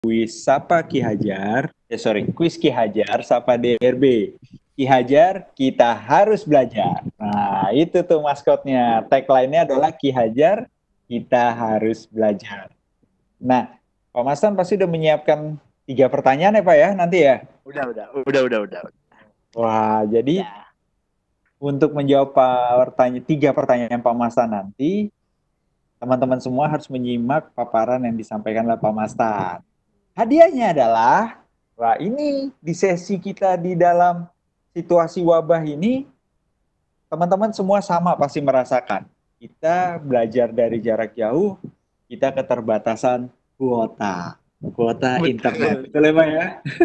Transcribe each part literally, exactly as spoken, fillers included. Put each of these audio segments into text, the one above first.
kuis Sapa Ki Hajar, eh sorry, kuis Ki Hajar Sapa D R B. Ki Hajar, kita harus belajar. Nah, itu tuh maskotnya. Tagline-nya adalah Ki Hajar, kita harus belajar. Nah, Pak Masan pasti udah menyiapkan tiga pertanyaan ya Pak ya nanti ya? Udah, udah, udah, udah, udah. Wah, jadi Ya. untuk menjawab pertanyaan, tiga pertanyaan Pak Masan nanti, teman-teman semua harus menyimak paparan yang disampaikan oleh Pak Masan. Hadiahnya adalah, wah ini di sesi kita di dalam situasi wabah ini, teman-teman semua sama pasti merasakan. Kita belajar dari jarak jauh, kita keterbatasan kuota. Kuota internet. Betul. Betul ya Pak ya?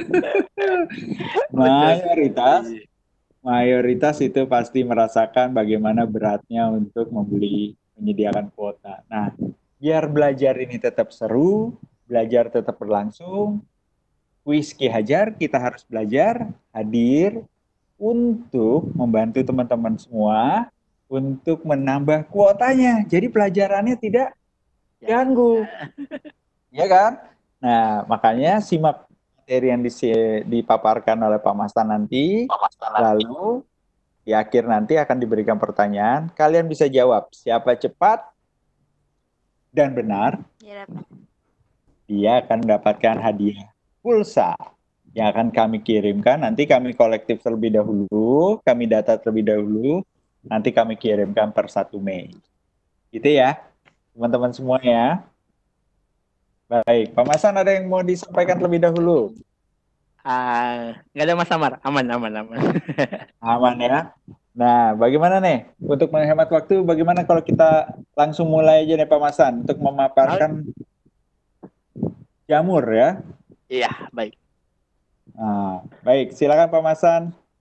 Betul Mayoritas, sekali. mayoritas itu pasti merasakan bagaimana beratnya untuk membeli, menyediakan kuota. Nah, biar belajar ini tetap seru, belajar tetap berlangsung, kuis Ki Hajar, kita harus belajar, hadir untuk membantu teman-teman semua untuk menambah kuotanya. Jadi pelajarannya tidak Ya, ganggu, ya kan? Nah, makanya simak materi yang disi- dipaparkan oleh Pak Mastan nanti, lalu di akhir nanti akan diberikan pertanyaan, kalian bisa jawab siapa cepat dan benar, Ya, dia akan mendapatkan hadiah pulsa yang akan kami kirimkan. Nanti kami kolektif terlebih dahulu, kami data terlebih dahulu, nanti kami kirimkan per satu Mei. Gitu ya, teman-teman semua ya. Baik, Pak Masan ada yang mau disampaikan terlebih dahulu? Ah, nggak ada Mas Samar, aman, aman, aman. Aman ya. Nah, bagaimana nih? Untuk menghemat waktu, bagaimana kalau kita langsung mulai aja nih Pak Masan untuk Oh, memaparkan jamur ya? iya, baik. Nah, baik, silakan Pak Masan.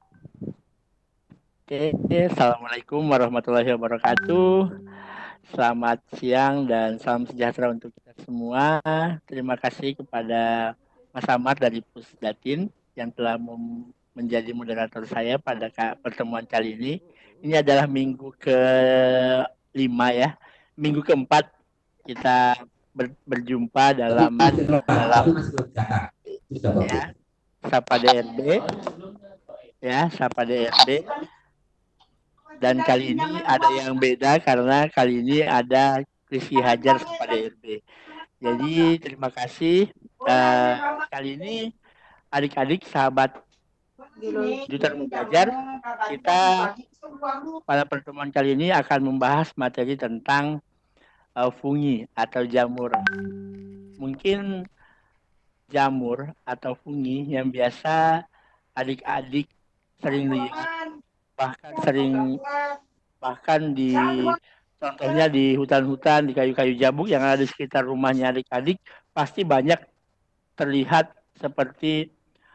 Oke, assalamualaikum warahmatullahi wabarakatuh. Selamat siang dan salam sejahtera untuk kita semua. Terima kasih kepada Mas Samar dari Pusdatin yang telah mem- menjadi moderator saya pada ka- pertemuan kali ini. Ini adalah minggu kelima ya, minggu keempat kita ber- berjumpa dalam dalam ya Sapa D R B ya Sapa D R B. Dan kali ini ada yang beda karena kali ini ada Rizky Hajar Sapa D R B. Jadi terima kasih. Uh, kali ini adik-adik sahabat Jutar Belajar, kita pada pertemuan kali ini akan membahas materi tentang uh, fungi atau jamur. Mungkin jamur atau fungi yang biasa adik-adik sering lihat, bahkan sering bahkan di contohnya di hutan-hutan, di kayu-kayu jabuk yang ada di sekitar rumahnya adik-adik, pasti banyak terlihat seperti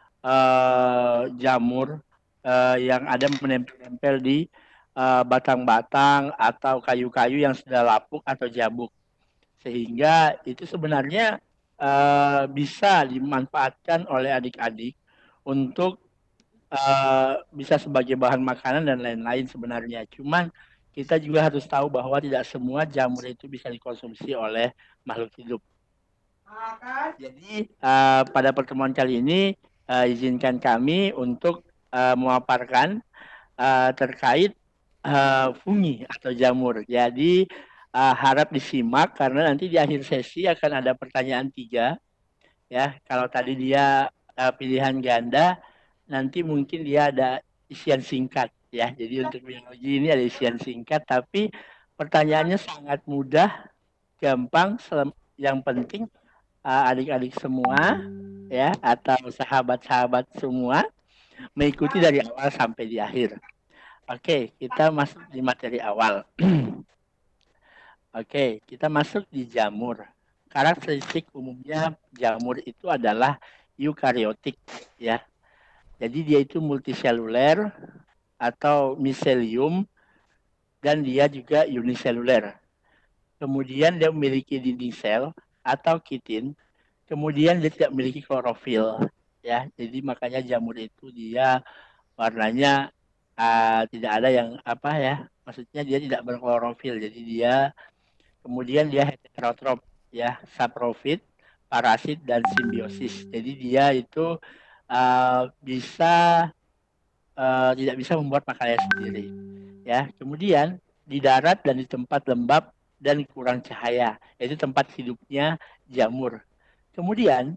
uh, jamur uh, yang ada menempel-nempel di uh, batang-batang atau kayu-kayu yang sudah lapuk atau jabuk. Sehingga itu sebenarnya uh, bisa dimanfaatkan oleh adik-adik untuk uh, bisa sebagai bahan makanan dan lain-lain sebenarnya. Cuman kita juga harus tahu bahwa tidak semua jamur itu bisa dikonsumsi oleh makhluk hidup. Jadi uh, pada pertemuan kali ini uh, izinkan kami untuk uh, memaparkan uh, terkait uh, fungi atau jamur. Jadi uh, harap disimak karena nanti di akhir sesi akan ada pertanyaan tiga. Ya, kalau tadi dia uh, pilihan ganda, nanti mungkin dia ada isian singkat. Ya, jadi untuk biologi ini ada isian singkat, tapi pertanyaannya sangat mudah, gampang. Yang penting uh, adik-adik semua ya atau sahabat-sahabat semua mengikuti dari awal sampai di akhir. Oke, kita masuk di materi awal. Oke, kita masuk di jamur. Karakteristik umumnya jamur itu adalah eukariotik ya. Jadi dia itu multiseluler atau miselium dan dia juga uniseluler. Kemudian dia memiliki dinding sel atau kitin. Kemudian dia tidak memiliki klorofil ya. Jadi makanya jamur itu dia warnanya uh, tidak ada yang apa ya. Maksudnya dia tidak berklorofil. Jadi dia kemudian dia heterotrop ya, saprofit parasit dan simbiosis. Jadi dia itu uh, bisa uh, tidak bisa membuat makanannya sendiri. Ya, kemudian di darat dan di tempat lembab dan kurang cahaya, yaitu tempat hidupnya jamur. Kemudian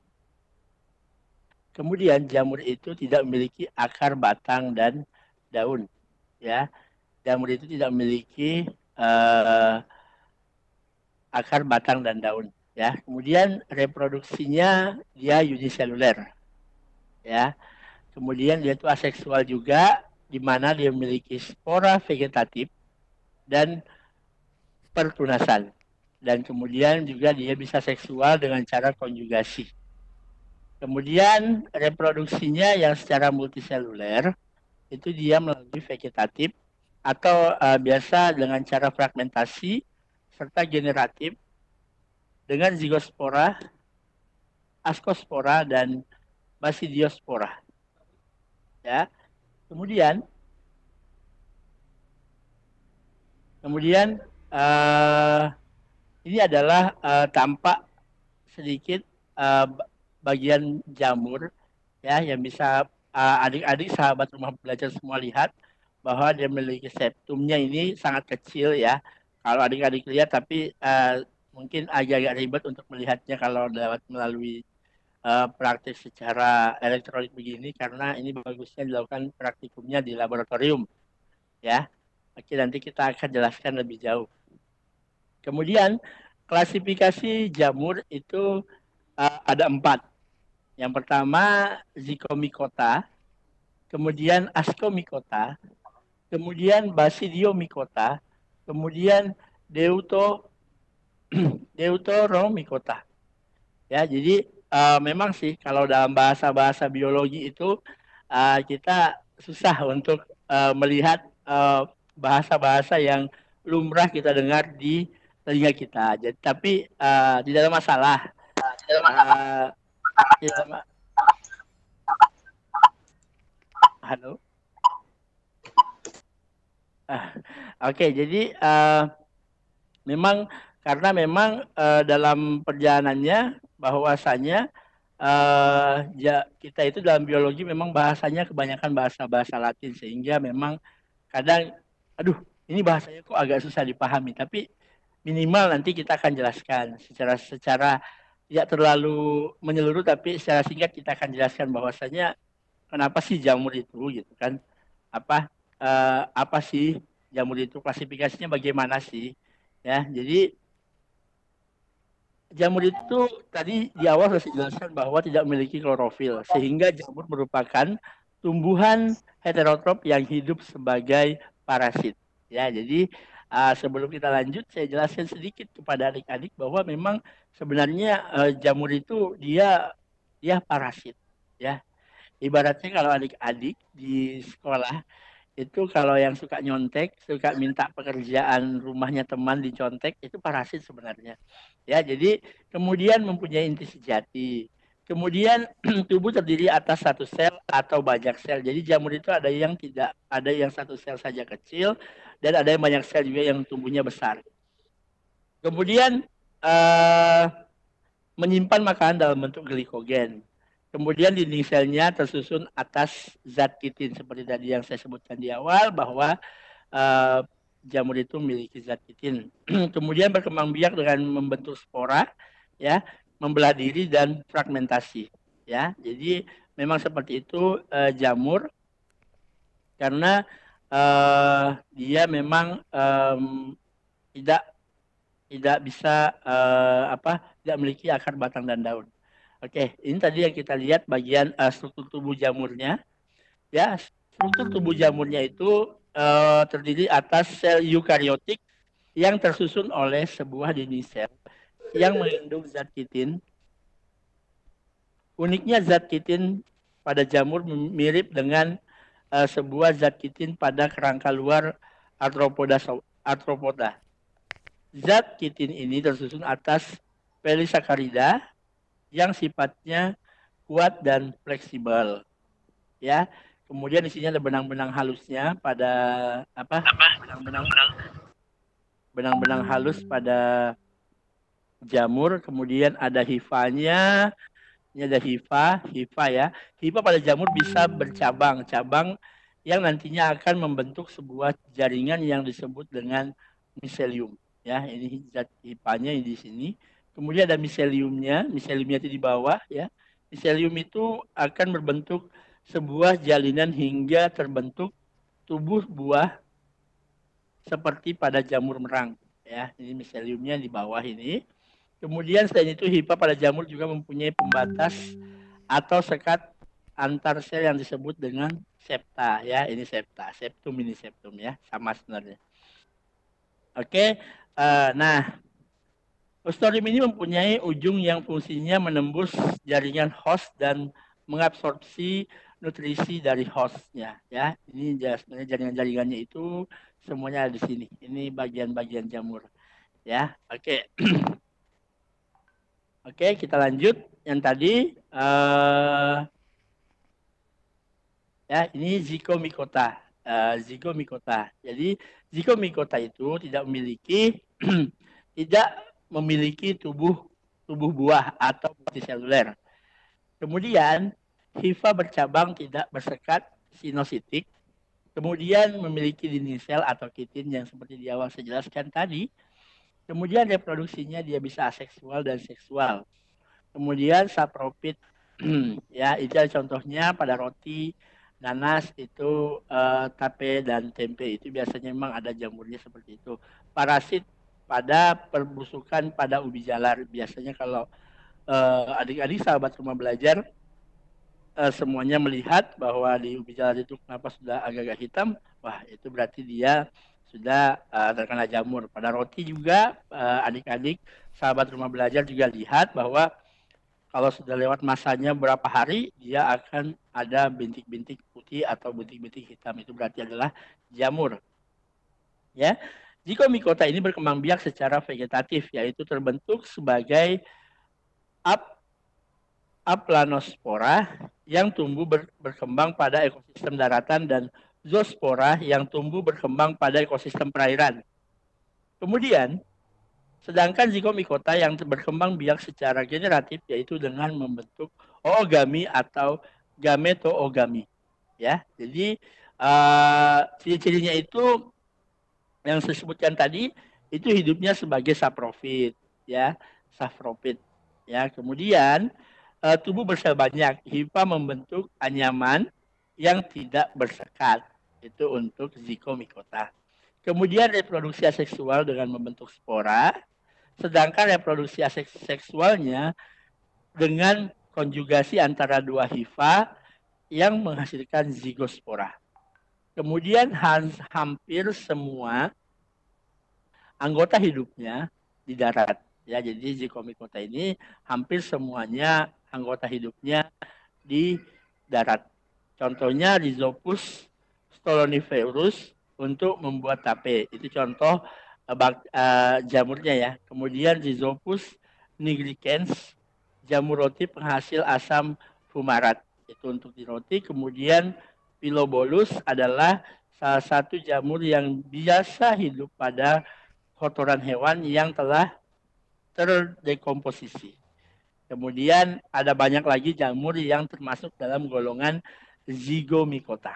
kemudian jamur itu tidak memiliki akar, batang dan daun. Ya, jamur itu tidak memiliki uh, akar, batang dan daun. Ya, kemudian reproduksinya dia uniseluler. Ya, kemudian dia itu aseksual juga, di mana dia memiliki spora vegetatif dan pertunasan. Dan kemudian juga dia bisa seksual dengan cara konjugasi. Kemudian reproduksinya yang secara multiseluler itu dia melalui vegetatif atau uh, biasa dengan cara fragmentasi serta generatif dengan zigospora, ascospora dan basidiospora. Ya. Kemudian kemudian uh, ini adalah uh, tampak sedikit uh, bagian jamur ya yang bisa uh, adik-adik sahabat rumah belajar semua lihat bahwa dia memiliki septumnya ini sangat kecil ya. Kalau adik-adik lihat tapi uh, mungkin agak-agak ribet untuk melihatnya kalau lewat melalui uh, praktik secara elektronik begini karena ini bagusnya dilakukan praktikumnya di laboratorium ya. Oke, nanti kita akan jelaskan lebih jauh. Kemudian klasifikasi jamur itu uh, ada empat. Yang pertama Zygomicota, kemudian Ascomycota, kemudian Basidiomycota, kemudian Deuto Deuteromycota. Ya, jadi uh, memang sih kalau dalam bahasa-bahasa biologi itu uh, kita susah untuk uh, melihat uh, bahasa-bahasa yang lumrah kita dengar di telinga kita. Jadi tapi uh, tidak ada masalah. Uh, tidak ma- Halo. Uh, Oke, okay, jadi uh, memang karena memang uh, dalam perjalanannya bahwasanya uh, ya, kita itu dalam biologi memang bahasanya kebanyakan bahasa-bahasa Latin sehingga memang kadang aduh ini bahasanya kok agak susah dipahami tapi minimal nanti kita akan jelaskan secara secara tidak terlalu menyeluruh tapi secara singkat kita akan jelaskan bahwasanya kenapa sih jamur itu gitu kan apa uh, apa sih jamur itu klasifikasinya bagaimana sih ya jadi jamur itu tadi di awal sudah dijelaskan bahwa tidak memiliki klorofil sehingga jamur merupakan tumbuhan heterotrop yang hidup sebagai parasit. Ya, jadi uh, sebelum kita lanjut saya jelaskan sedikit kepada adik-adik bahwa memang sebenarnya uh, jamur itu dia dia parasit. Ya, ibaratnya kalau adik-adik di sekolah itu kalau yang suka nyontek, suka minta pekerjaan rumahnya teman dicontek, itu parasit sebenarnya. Ya, jadi kemudian mempunyai inti sejati. Kemudian tubuh terdiri atas satu sel atau banyak sel. Jadi jamur itu ada yang tidak, ada yang satu sel saja kecil dan ada yang banyak sel juga yang tumbuhnya besar. Kemudian uh, menyimpan makanan dalam bentuk glikogen. Kemudian dinding selnya tersusun atas zat kitin seperti tadi yang saya sebutkan di awal bahwa uh, jamur itu memiliki zat kitin. Kemudian berkembang biak dengan membentuk spora, ya, membelah diri dan fragmentasi, ya. Jadi memang seperti itu uh, jamur karena uh, dia memang um, tidak tidak bisa uh, apa tidak memiliki akar, batang dan daun. Oke, ini tadi yang kita lihat bagian uh, struktur tubuh jamurnya. Ya, struktur tubuh jamurnya itu uh, terdiri atas sel eukariotik yang tersusun oleh sebuah dinding sel yang mengandung zat kitin. Uniknya zat kitin pada jamur mirip dengan uh, sebuah zat kitin pada kerangka luar arthropoda. arthropoda. Zat kitin ini tersusun atas polisakarida yang sifatnya kuat dan fleksibel, ya. Kemudian di sini ada benang-benang halusnya pada apa? Benang-benang benang-benang halus pada jamur, kemudian ada hifanya, ini ada hifa, hifa ya. Hifa pada jamur bisa bercabang, cabang yang nantinya akan membentuk sebuah jaringan yang disebut dengan miselium. Ya, ini zat hifanya di sini. Kemudian ada miseliumnya, miseliumnya itu di bawah ya. Miselium itu akan berbentuk sebuah jalinan hingga terbentuk tubuh buah seperti pada jamur merang. Ya, ini miseliumnya di bawah ini. Kemudian selain itu hifa pada jamur juga mempunyai pembatas atau sekat antar sel yang disebut dengan septa ya. Ini septa, septum ini septum ya, sama sebenarnya. Oke, uh, nah Clostridium ini mempunyai ujung yang fungsinya menembus jaringan host dan mengabsorpsi nutrisi dari hostnya ya. Ini sebenarnya jaringan-jaringannya itu semuanya ada di sini. Ini bagian-bagian jamur ya. Oke. Oke, kita lanjut yang tadi uh, ya, ini zygomicota. Uh, zygomicota. Jadi zygomicota itu tidak memiliki tidak memiliki tubuh tubuh buah atau multiseluler. Kemudian hifa bercabang tidak bersekat sinositik. Kemudian memiliki dinding sel atau kitin yang seperti di awal saya jelaskan tadi. Kemudian reproduksinya dia bisa aseksual dan seksual. Kemudian saprofit ya, itu contohnya pada roti, nanas itu uh, tape dan tempe itu biasanya memang ada jamurnya seperti itu. Parasit pada perbusukan pada ubi jalar biasanya kalau uh, adik-adik sahabat rumah belajar uh, semuanya melihat bahwa di ubi jalar itu kenapa sudah agak-agak hitam, wah itu berarti dia sudah uh, terkena jamur. Pada roti juga uh, adik-adik sahabat rumah belajar juga lihat bahwa kalau sudah lewat masanya berapa hari, dia akan ada bintik-bintik putih atau bintik-bintik hitam. Itu berarti adalah jamur. Ya, zygomicota ini berkembang biak secara vegetatif, yaitu terbentuk sebagai ap aplanospora yang tumbuh ber, berkembang pada ekosistem daratan dan zoospora yang tumbuh berkembang pada ekosistem perairan. Kemudian, sedangkan zygomicota yang berkembang biak secara generatif yaitu dengan membentuk oogami atau gametoogami. Ya, jadi uh, ciri-cirinya itu yang saya sebutkan tadi itu hidupnya sebagai saprofit, ya, saprofit. Ya, kemudian uh, tubuh bersel banyak, hifa membentuk anyaman yang tidak bersekat. Itu untuk zygomicota. Kemudian reproduksi aseksual dengan membentuk spora. Sedangkan reproduksi seksualnya dengan konjugasi antara dua hifa yang menghasilkan zigospora. Kemudian hampir semua anggota hidupnya di darat. Ya, jadi zygomicota ini hampir semuanya anggota hidupnya di darat. Contohnya Rhizopus stoloniferus untuk membuat tape. Itu contoh bak, uh, jamurnya ya. Kemudian Rhizopus nigricans, jamur roti penghasil asam fumarat. Itu untuk di roti. Kemudian Pilobolus adalah salah satu jamur yang biasa hidup pada kotoran hewan yang telah terdekomposisi. Kemudian ada banyak lagi jamur yang termasuk dalam golongan zygomicota.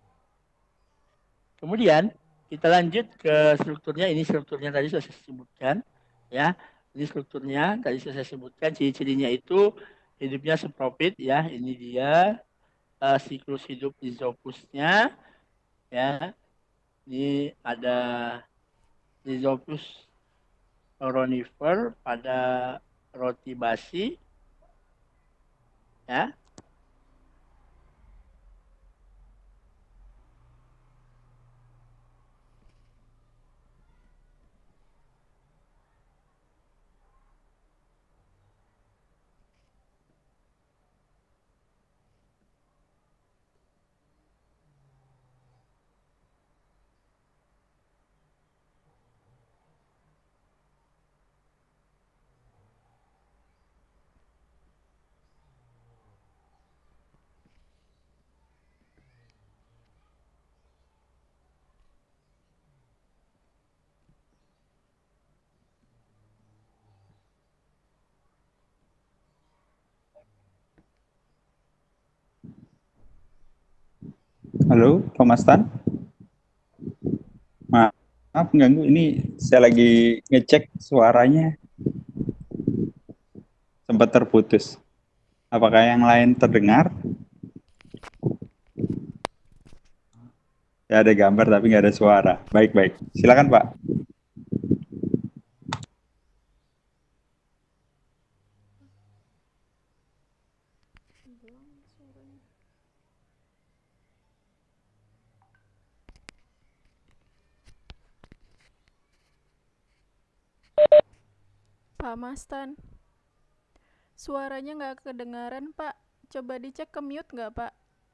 Kemudian kita lanjut ke strukturnya. Ini strukturnya tadi sudah saya sebutkan, ya. Ini strukturnya tadi sudah saya sebutkan. Ciri-cirinya itu hidupnya saprofit, ya. Ini dia uh, siklus hidup Rhizopusnya, ya. Ini ada Rhizopus oronifer pada roti basi, ya. Halo, Pak Mastan. Maaf mengganggu. Ini saya lagi ngecek suaranya sempat terputus. Apakah yang lain terdengar? Ya ada gambar tapi nggak ada suara. Baik, baik. Silakan Pak. Pak Mastan, suaranya nggak kedengaran, Pak. Coba dicek ke mute nggak, Pak?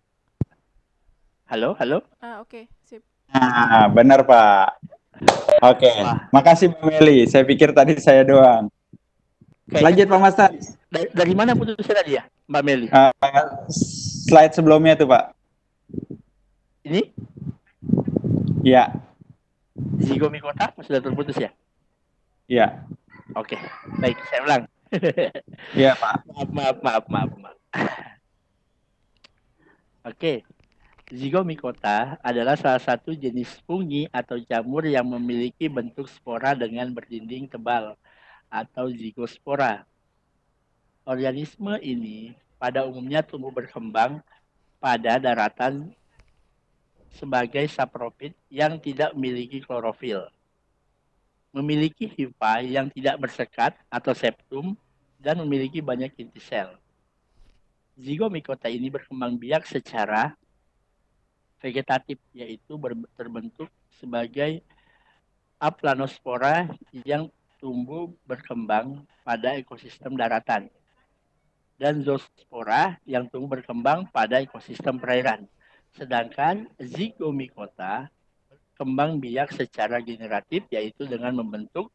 Halo, halo. Ah, oke, sip. Nah, benar Pak. Oke, Wah, makasih Mbak Meli. Saya pikir tadi saya doang. kayaknya Lanjut Pak Mastan. dari, dari mana putusnya tadi ya, Mbak Meli? Uh, slide sebelumnya tuh Pak. Ini Ya, Zigomi Kota sudah terputus ya? ya, Oke, baik, saya ulang. ya Pak. Maaf, maaf, maaf, maaf, maaf. Oke, Zygomicota adalah salah satu jenis fungi atau jamur yang memiliki bentuk spora dengan berdinding tebal atau zigospora. Organisme ini pada umumnya tumbuh berkembang pada daratan sebagai sapropit yang tidak memiliki klorofil. Memiliki hifa yang tidak bersekat atau septum dan memiliki banyak inti sel. Zygomicota ini berkembang biak secara vegetatif, yaitu terbentuk sebagai aplanospora yang tumbuh berkembang pada ekosistem daratan dan zoospora yang tumbuh berkembang pada ekosistem perairan. Sedangkan Zygomicota kembang biak secara generatif, yaitu dengan membentuk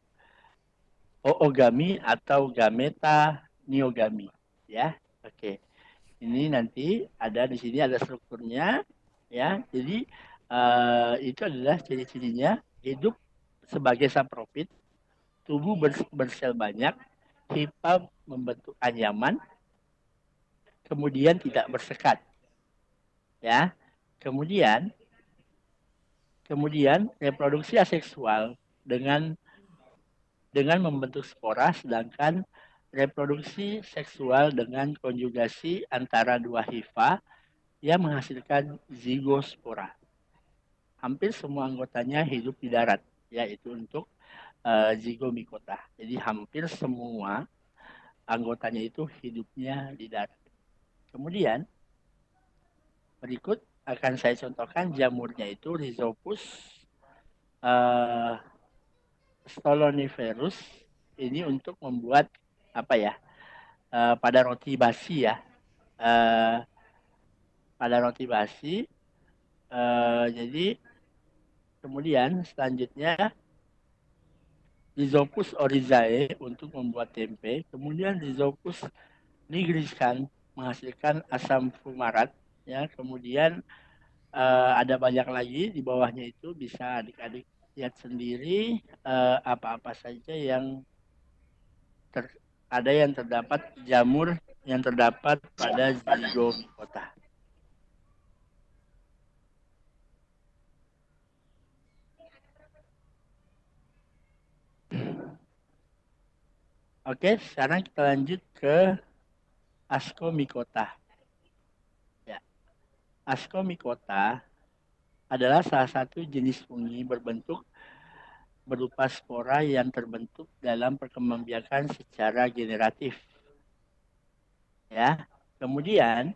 oogami atau gameta neogami. Ya, oke. Ini nanti ada di sini ada strukturnya, ya. Jadi uh, itu adalah ciri-cirinya: hidup sebagai sapropit, tubuh bersel banyak, hifa membentuk anyaman, kemudian tidak bersekat, ya. Kemudian kemudian reproduksi aseksual dengan dengan membentuk spora, sedangkan reproduksi seksual dengan konjugasi antara dua hifa yang menghasilkan zigospora. Hampir semua anggotanya hidup di darat, yaitu untuk uh, Zygomicota. Jadi hampir semua anggotanya itu hidupnya di darat. Kemudian berikut akan saya contohkan jamurnya itu Rhizopus uh, stoloniferus. Ini untuk membuat apa ya? Uh, pada roti basi ya. Uh, pada roti basi. Uh, jadi kemudian selanjutnya Rhizopus oryzae untuk membuat tempe. Kemudian Rhizopus nigriscans menghasilkan asam fumarat. Ya, kemudian uh, ada banyak lagi di bawahnya itu, bisa adik-adik lihat sendiri uh, apa-apa saja yang ter, ada yang terdapat jamur yang terdapat pada Zygomicota. Oke, sekarang kita lanjut ke Ascomycota. Ya. Ascomycota adalah salah satu jenis fungi berbentuk berupa spora yang terbentuk dalam perkembangbiakan secara generatif. Ya. Kemudian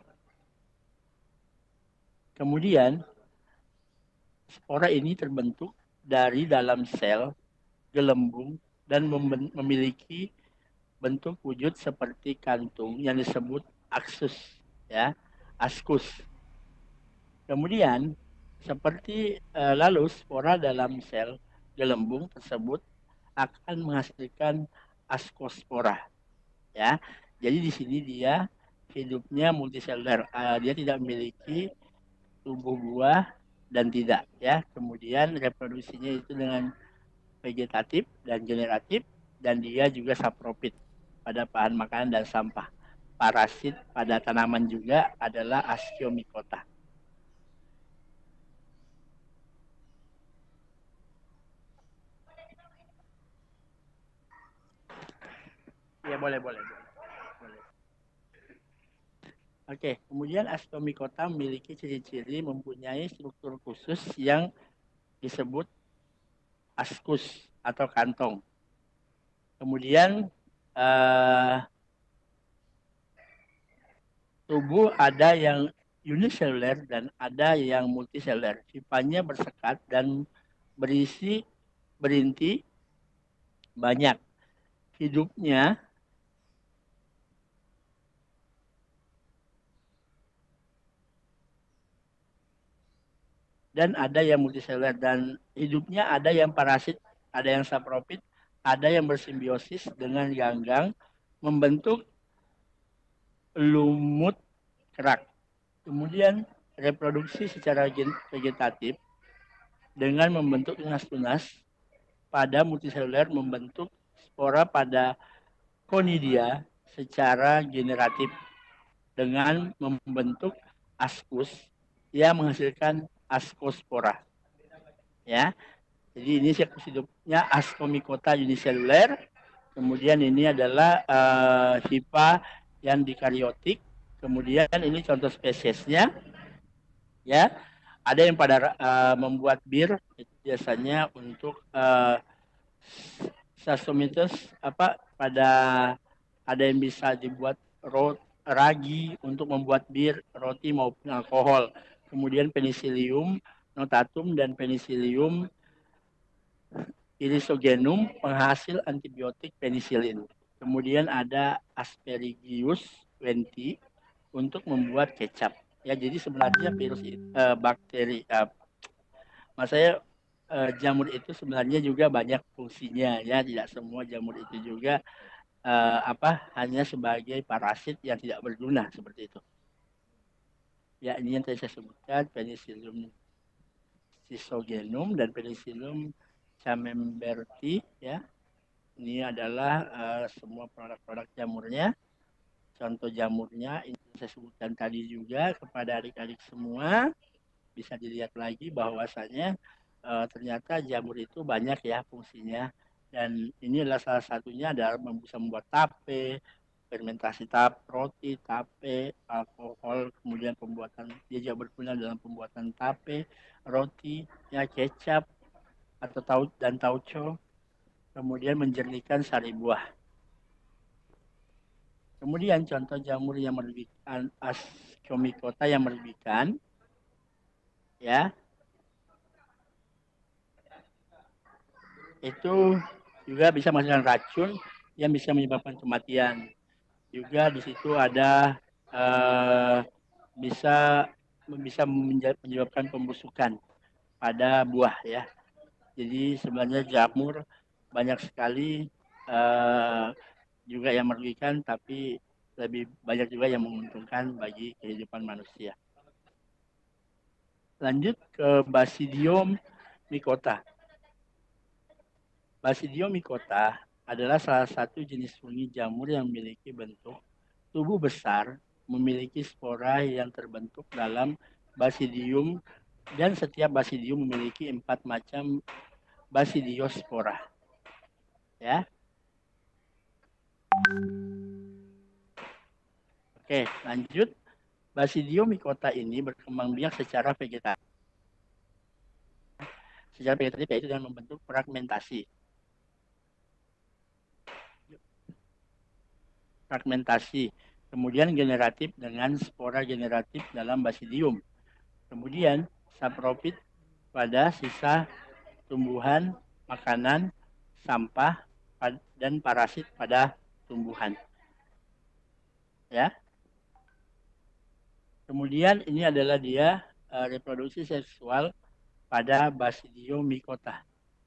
kemudian spora ini terbentuk dari dalam sel gelembung dan memiliki bentuk wujud seperti kantung yang disebut aksus, ya, askus. Kemudian seperti uh, lalu spora dalam sel gelembung tersebut akan menghasilkan askospora, ya. Jadi di sini dia hidupnya multiseluler, uh, dia tidak memiliki tubuh buah dan tidak, ya. Kemudian reproduksinya itu dengan vegetatif dan generatif, dan dia juga sapropit pada bahan makanan dan sampah. Parasit pada tanaman juga adalah Ascomycota. Ya boleh, boleh, boleh. boleh. Oke, kemudian ascomycota memiliki ciri-ciri mempunyai struktur khusus yang disebut ascus atau kantong. Kemudian eh, tubuh ada yang uniseluler dan ada yang multiseluler. Sifanya bersekat dan berisi berinti banyak. Hidupnya dan ada yang multiseluler dan hidupnya ada yang parasit, ada yang saprofit, ada yang bersimbiosis dengan ganggang membentuk lumut kerak. Kemudian reproduksi secara vegetatif dengan membentuk tunas-tunas pada multiseluler membentuk spora pada conidia secara generatif dengan membentuk ascus yang menghasilkan ascospora. Ya, jadi ini siklus hidupnya Ascomycota uniseluler. Kemudian ini adalah uh, hifa yang dikaryotik. Kemudian ini contoh spesiesnya. Ya, ada yang pada uh, membuat bir itu biasanya untuk uh, Saccharomyces apa pada ada yang bisa dibuat rot, ragi untuk membuat bir, roti maupun alkohol. Kemudian Penicillium notatum dan Penicillium irisogenum penghasil antibiotik penisilin. Kemudian ada Aspergillus wenti untuk membuat kecap. Ya, jadi sebenarnya virus uh, bakteri uh, maksudnya uh, jamur itu sebenarnya juga banyak fungsinya ya, tidak semua jamur itu juga uh, apa hanya sebagai parasit yang tidak berguna seperti itu. Ya, ini yang tadi saya sebutkan Penicillium schizogenum dan Penicillium camemberti ya. Ini adalah uh, semua produk-produk jamurnya. Contoh jamurnya ini saya sebutkan tadi juga kepada adik-adik semua. Bisa dilihat lagi bahwasanya uh, ternyata jamur itu banyak ya fungsinya. Dan ini adalah salah satunya adalah bisa membuat tape, fermentasi tape, roti, tape, alkohol, kemudian pembuatan dia juga berguna dalam pembuatan tape, roti, ya kecap atau tau dan tauco, kemudian menjernihkan sari buah. Kemudian contoh jamur yang merugikan Ascomycota yang merugikan, ya, itu juga bisa menghasilkan racun yang bisa menyebabkan kematian. Juga di situ ada uh, bisa bisa menyebabkan pembusukan pada buah ya. Jadi sebenarnya jamur banyak sekali uh, juga yang merugikan, tapi lebih banyak juga yang menguntungkan bagi kehidupan manusia. Lanjut ke Basidium mycota. Basidium mycota adalah salah satu jenis fungi jamur yang memiliki bentuk tubuh besar, memiliki spora yang terbentuk dalam basidium dan setiap basidium memiliki empat macam basidiospora. Ya. Oke, lanjut. Basidium mycota ini berkembang biak secara vegetatif. Secara vegetatif yaitu dengan membentuk fragmentasi. Fragmentasi. Kemudian generatif dengan spora generatif dalam basidium. Kemudian saprofit pada sisa tumbuhan, makanan, sampah, dan parasit pada tumbuhan. Ya. Kemudian ini adalah dia uh, reproduksi seksual pada Basidium mycota.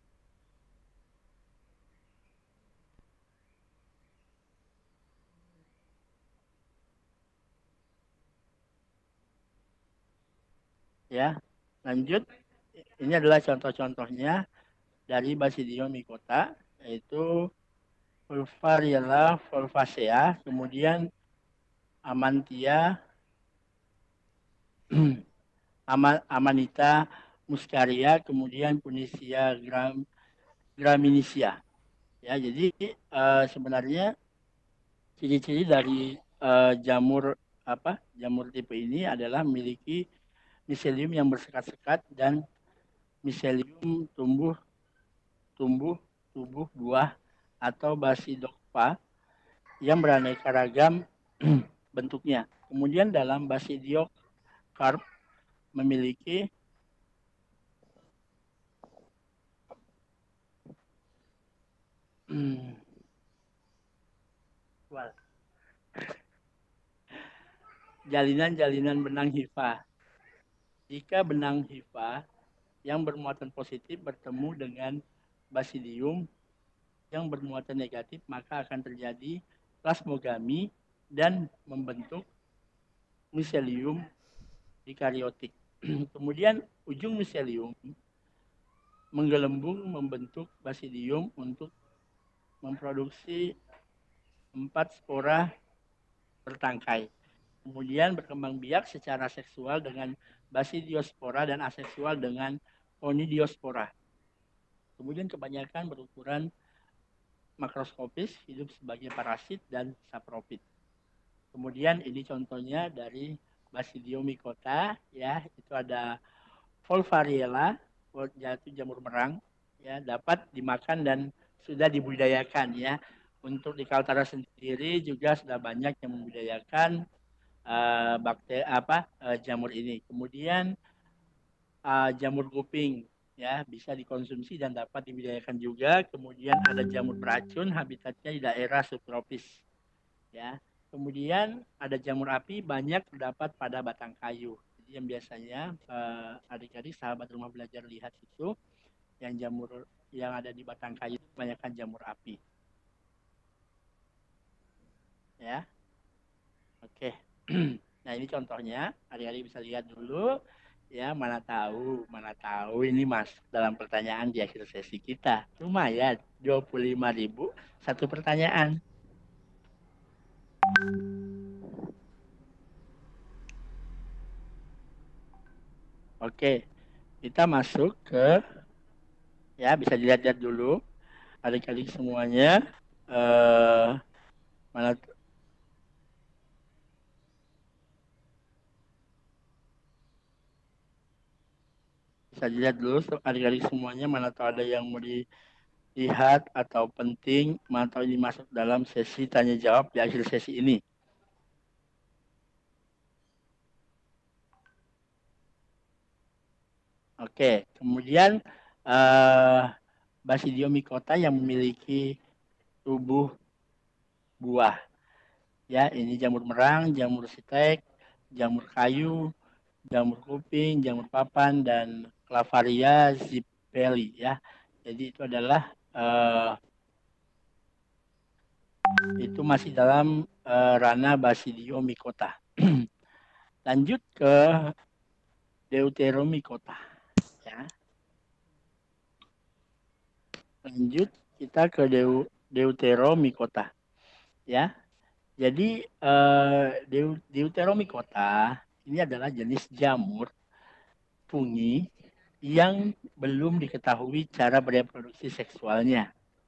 Ya, lanjut. Ini adalah contoh-contohnya dari Basidium mycota, yaitu Vulvariella vulvacea, kemudian Amantia, Amanita muscaria, kemudian Punisia gram, graminecia. Ya, jadi uh, sebenarnya ciri-ciri dari uh, jamur apa jamur tipe ini adalah memiliki miselium yang bersekat-sekat dan miselium tumbuh tumbuh tubuh buah atau basidokpa yang beraneka ragam bentuknya. Kemudian dalam basidiokarp memiliki hmm, well, jalinan-jalinan benang hifa. Jika benang hifa yang bermuatan positif bertemu dengan basidium yang bermuatan negatif, maka akan terjadi plasmogami dan membentuk miselium dikariotik. Kemudian ujung miselium menggelembung membentuk basidium untuk memproduksi empat spora bertangkai. Kemudian berkembang biak secara seksual dengan basidiospora dan aseksual dengan conidiospora. Kemudian kebanyakan berukuran makroskopis, hidup sebagai parasit dan sapropit. Kemudian ini contohnya dari Basidiomycota, ya, itu ada Volvariella, yaitu jamur merang, ya, dapat dimakan dan sudah dibudidayakan, ya. Untuk di Kaltara sendiri juga sudah banyak yang membudidayakan uh, bakteri apa uh, jamur ini. Kemudian uh, jamur kuping, ya, bisa dikonsumsi dan dapat dibudidayakan juga. Kemudian ada jamur beracun, habitatnya di daerah subtropis, ya. Kemudian ada jamur api, banyak terdapat pada batang kayu. Jadi yang biasanya uh, adik-adik sahabat rumah belajar lihat itu yang jamur yang ada di batang kayu itu kebanyakan jamur api. Ya. Oke. Nah, ini contohnya, adik-adik bisa lihat dulu. Ya, mana tahu, mana tahu ini masuk dalam pertanyaan di akhir sesi kita. Cuma ya dua puluh lima ribu satu pertanyaan. Oke, kita masuk ke, ya, bisa dilihat-lihat dulu adik-adik semuanya. Eh, mana bisa dilihat dulu adik-adik semuanya, mana tahu ada yang mau dilihat atau penting, mana tahu ini masuk dalam sesi tanya jawab di akhir sesi ini. Oke, kemudian uh, Basidiomycota yang memiliki tubuh buah. Ya, ini jamur merang, jamur sitek, jamur kayu, jamur kuping, jamur papan, dan Clavaria zipeli, ya. Jadi itu adalah uh, itu masih dalam uh, ranah Basidiomycota. Lanjut ke Deuteromycota, ya. Lanjut kita ke Deu Deuteromycota, ya. Jadi uh, Deuteromycota ini adalah jenis jamur fungi yang belum diketahui cara bereproduksi seksualnya.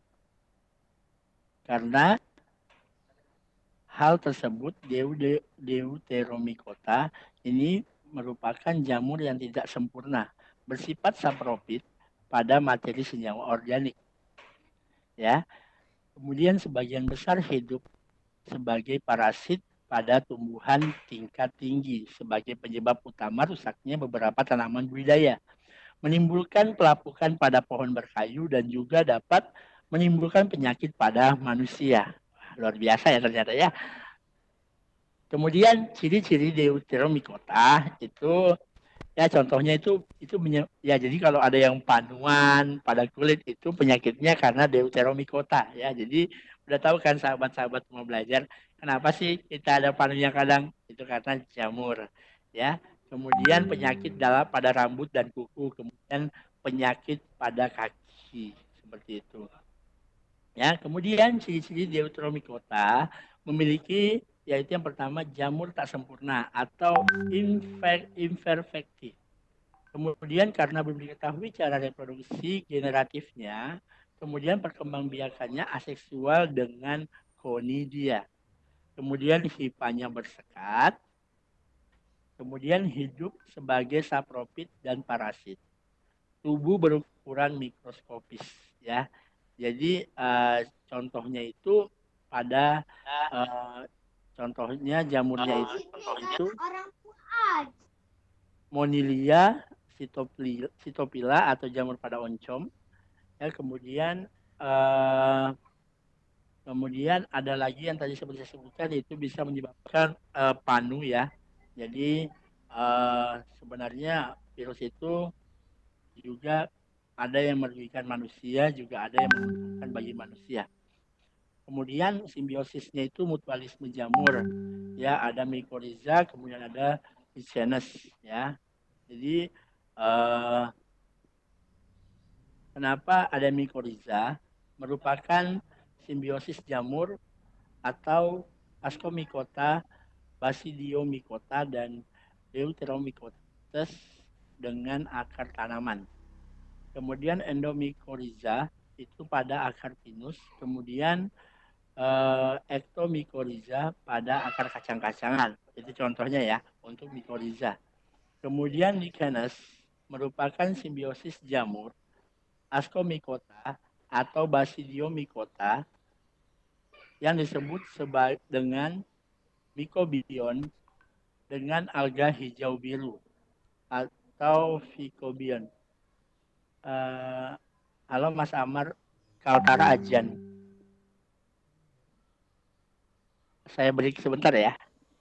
Karena hal tersebut, Deuteromycota ini merupakan jamur yang tidak sempurna, bersifat sapropit pada materi senyawa organik. Ya. Kemudian sebagian besar hidup sebagai parasit pada tumbuhan tingkat tinggi sebagai penyebab utama rusaknya beberapa tanaman budidaya, menimbulkan pelapukan pada pohon berkayu dan juga dapat menimbulkan penyakit pada manusia. Luar biasa ya ternyata, ya. Kemudian ciri-ciri Deuteromycota itu, ya, contohnya itu itu ya, jadi kalau ada yang panuan pada kulit itu penyakitnya karena Deuteromycota, ya. Jadi udah tahu kan sahabat-sahabat mau belajar kenapa sih kita ada panunya kadang, itu karena jamur, ya. Kemudian penyakit dalam pada rambut dan kuku, kemudian penyakit pada kaki, seperti itu. Ya, kemudian ciri-ciri Deuteromycota memiliki, yaitu yang pertama, jamur tak sempurna atau imperfecti. Kemudian karena belum diketahui cara reproduksi generatifnya, kemudian perkembangbiakannya aseksual dengan conidia. kemudian hipanya bersekat, kemudian hidup sebagai sapropit dan parasit. Tubuh berukuran mikroskopis, ya. Jadi uh, contohnya itu pada uh, contohnya jamurnya itu, itu Monilia sitopila, sitopila atau jamur pada oncom. Ya, kemudian uh, kemudian ada lagi yang tadi seperti saya sebutkan, itu bisa menyebabkan uh, panu, ya. Jadi uh, sebenarnya virus itu juga ada yang merugikan manusia, juga ada yang menguntungkan bagi manusia. Kemudian simbiosisnya itu mutualisme jamur, ya, ada mycorrhiza, kemudian ada Lichenes, ya. Jadi eh, kenapa ada mycorrhiza? Merupakan simbiosis jamur atau Ascomycota, Basidiomycota, dan Deuteromycotes dengan akar tanaman. Kemudian endomycorrhiza itu pada akar pinus, kemudian eh, ektomycorrhiza pada akar kacang-kacangan. Itu contohnya, ya, untuk mycorrhiza. Kemudian Lichenes merupakan simbiosis jamur Ascomycota atau Basidiomycota yang disebut sebagai dengan mycobion dengan alga hijau biru atau Phycobion. Uh, halo Mas Amar, Kaltara Ajan. Saya beri sebentar, ya.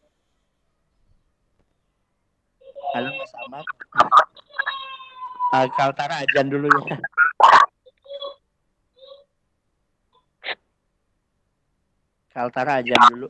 Halo Mas Amar. Uh, Kaltara Ajan dulu, ya. Kaltara Ajan dulu.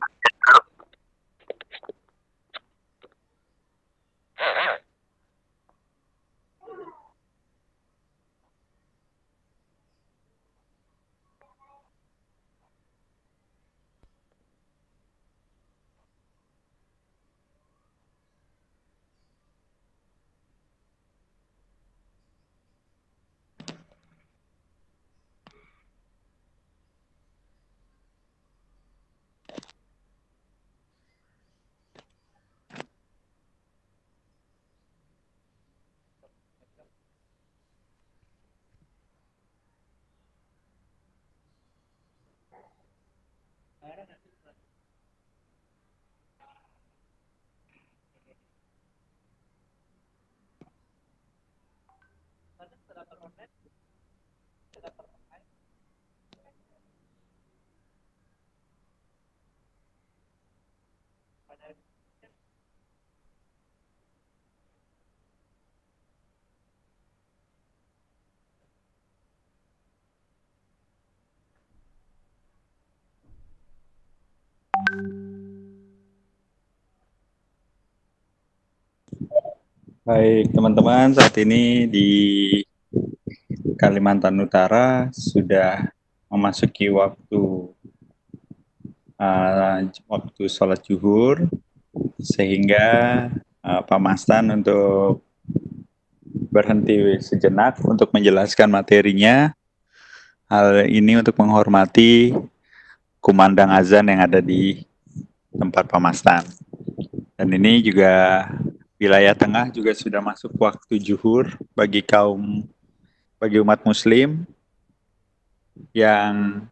Baik, teman-teman, saat ini di Kalimantan Utara sudah memasuki waktu uh, waktu sholat zuhur, sehingga uh, Pak Mastan untuk berhenti sejenak untuk menjelaskan materinya. Hal ini untuk menghormati kumandang azan yang ada di tempat Pak Mastan. Dan ini juga wilayah tengah juga sudah masuk waktu zuhur bagi kaum, bagi umat muslim yang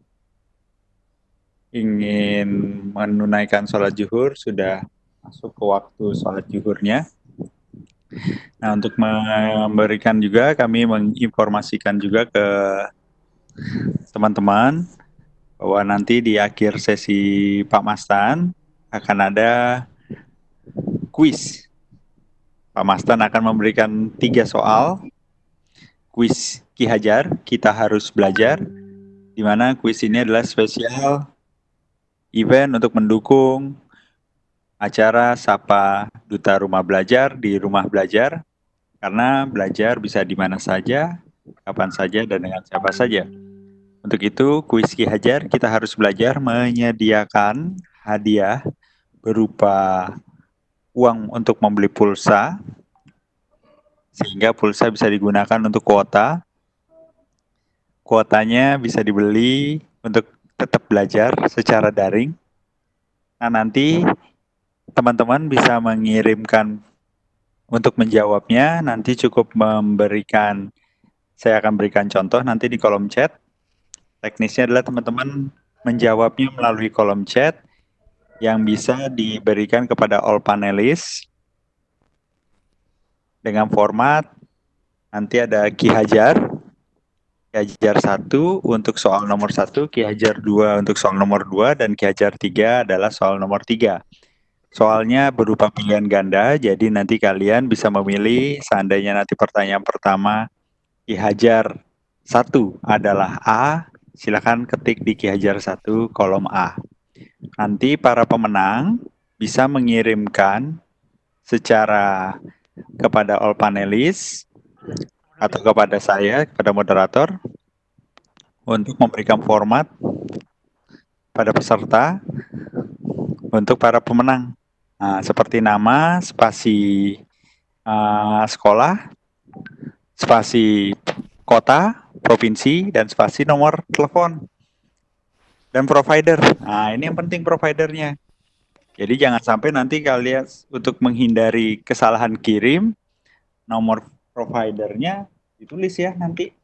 ingin menunaikan sholat zuhur, sudah masuk ke waktu sholat zuhurnya. Nah, untuk memberikan juga, kami menginformasikan juga ke teman-teman bahwa nanti di akhir sesi Pak Mastan akan ada kuis. Pak Mastan akan memberikan tiga soal, kuis Ki Hajar, kita harus belajar, di mana kuis ini adalah spesial event untuk mendukung acara Sapa Duta Rumah Belajar di Rumah Belajar, karena belajar bisa di mana saja, kapan saja, dan dengan siapa saja. Untuk itu, kuis Ki Hajar, kita harus belajar, menyediakan hadiah berupa uang untuk membeli pulsa, sehingga pulsa bisa digunakan untuk kuota. Kuotanya bisa dibeli untuk tetap belajar secara daring. Nah, nanti teman-teman bisa mengirimkan untuk menjawabnya, nanti cukup memberikan, saya akan berikan contoh nanti di kolom chat. Teknisnya adalah teman-teman menjawabnya melalui kolom chat yang bisa diberikan kepada all panelis dengan format nanti ada Ki Hajar, Ki Hajar satu untuk soal nomor satu, Ki Hajar dua untuk soal nomor dua, dan Ki Hajar tiga adalah soal nomor tiga. Soalnya berupa pilihan ganda, jadi nanti kalian bisa memilih seandainya nanti pertanyaan pertama Ki Hajar satu adalah A, silakan ketik di Ki Hajar satu kolom A. Nanti para pemenang bisa mengirimkan secara kepada all panelis atau kepada saya, kepada moderator, untuk memberikan format pada peserta untuk para pemenang. Nah, seperti nama, spasi uh, sekolah, spasi kota, provinsi, dan spasi nomor telepon. Dan provider. Nah, ini yang penting providernya. Jadi jangan sampai nanti kalian untuk menghindari kesalahan kirim, nomor providernya ditulis ya nanti.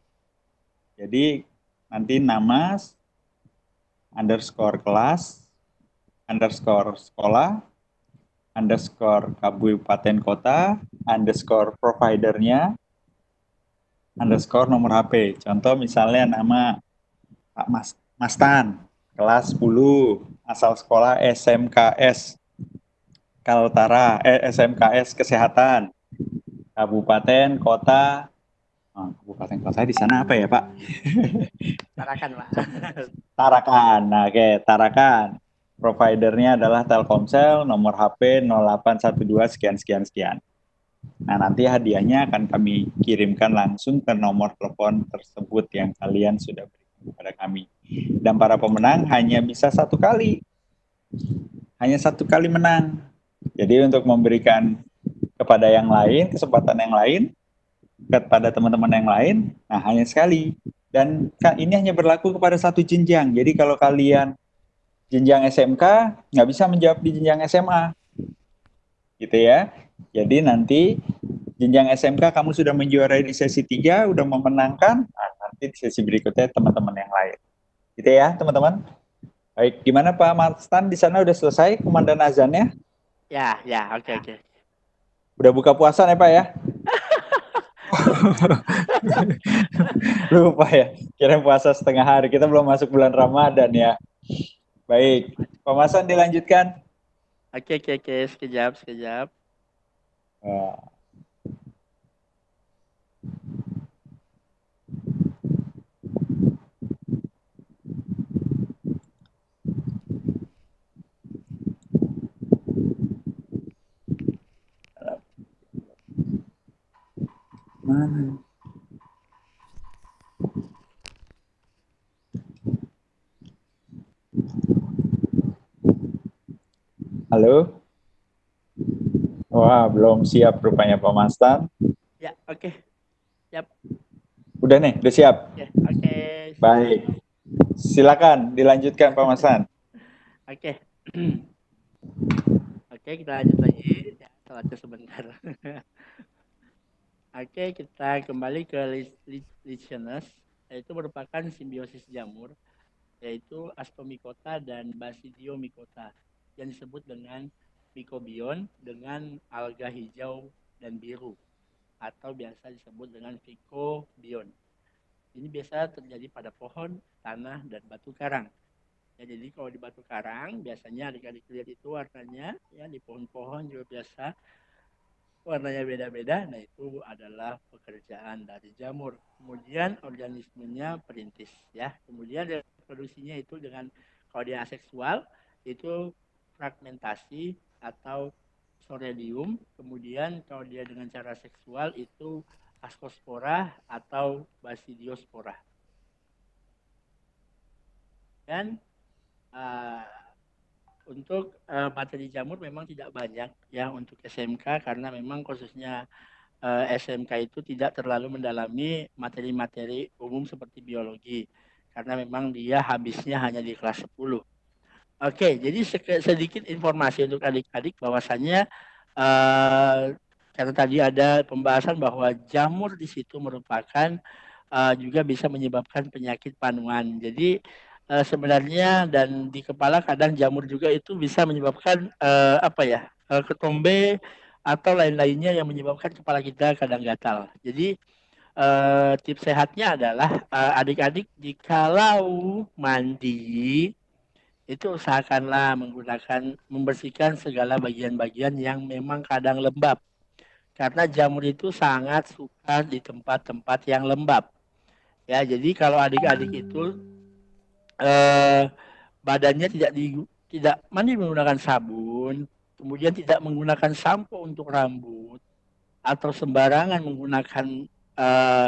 Jadi nanti nama, underscore kelas, underscore sekolah, underscore kabupaten kota, underscore providernya, underscore nomor H P. Contoh misalnya nama Pak Mas, Mastan, kelas sepuluh, asal sekolah S M K S Kaltara, eh, S M K S Kesehatan, kabupaten kota, oh, kabupaten kota di sana apa ya Pak? Tarakan, Pak. Tarakan, nah, oke, okay. Tarakan. Providernya adalah Telkomsel, nomor H P nol delapan satu dua sekian sekian sekian. Nah, nanti hadiahnya akan kami kirimkan langsung ke nomor telepon tersebut yang kalian sudah berikan kepada kami. Dan para pemenang hanya bisa satu kali. Hanya satu kali menang. Jadi untuk memberikan kepada yang lain, kesempatan yang lain, kepada teman-teman yang lain, nah hanya sekali. Dan ini hanya berlaku kepada satu jenjang. Jadi kalau kalian jenjang S M K, nggak bisa menjawab di jenjang S M A. Gitu ya. Jadi nanti jenjang S M K kamu sudah menjuarai di sesi tiga, udah memenangkan, nah, nanti di sesi berikutnya teman-teman yang lain. Gitu ya, teman-teman. Baik, gimana Pak Marstan di sana udah selesai komandan azannya? Ya, ya, oke, okay, oke. Okay. Udah buka puasa ya Pak ya? Lupa ya, kira puasa setengah hari. Kita belum masuk bulan Ramadan ya. Baik, Pak Masan dilanjutkan. Oke, oke, oke, sekejap, sekejap. Oh. Mana? Halo? Wah, belum siap rupanya Pak Mastan. Ya, oke. Okay. Siap. Udah nih, udah siap? Ya, oke. Okay. Baik. Silakan dilanjutkan Pak Mastan. Oke. Oke, kita lanjut lagi. Ya, salatnya sebentar. Oke, kita kembali ke listeners, yaitu merupakan simbiosis jamur, yaitu Ascomycota dan Basidiomycota, yang disebut dengan mycobion dengan alga hijau dan biru, atau biasa disebut dengan phycobion. Ini biasa terjadi pada pohon, tanah, dan batu karang. Ya, jadi kalau di batu karang, biasanya adik-adik lihat itu warnanya, ya di pohon-pohon juga biasa warnanya beda-beda. Nah, itu adalah pekerjaan dari jamur. Kemudian organismenya perintis, ya. Kemudian reproduksinya itu dengan, kalau dia aseksual itu fragmentasi atau soredium. Kemudian kalau dia dengan cara seksual itu ascospora atau basidiospora. Dan uh, untuk uh, materi jamur memang tidak banyak ya untuk S M K, karena memang khususnya uh, S M K itu tidak terlalu mendalami materi-materi umum seperti biologi, karena memang dia habisnya hanya di kelas sepuluh. Oke, jadi sedikit informasi untuk adik-adik bahwasannya uh, karena tadi ada pembahasan bahwa jamur di situ merupakan uh, juga bisa menyebabkan penyakit panuan. Jadi uh, sebenarnya dan di kepala kadang jamur juga itu bisa menyebabkan uh, apa ya uh, ketombe atau lain-lainnya yang menyebabkan kepala kita kadang gatal. Jadi uh, tips sehatnya adalah uh, adik-adik jikalau mandi itu usahakanlah menggunakan membersihkan segala bagian-bagian yang memang kadang lembab karena jamur itu sangat suka di tempat-tempat yang lembab ya. Jadi kalau adik-adik itu eh, badannya tidak di, tidak mandi menggunakan sabun, kemudian tidak menggunakan sampo untuk rambut atau sembarangan menggunakan eh,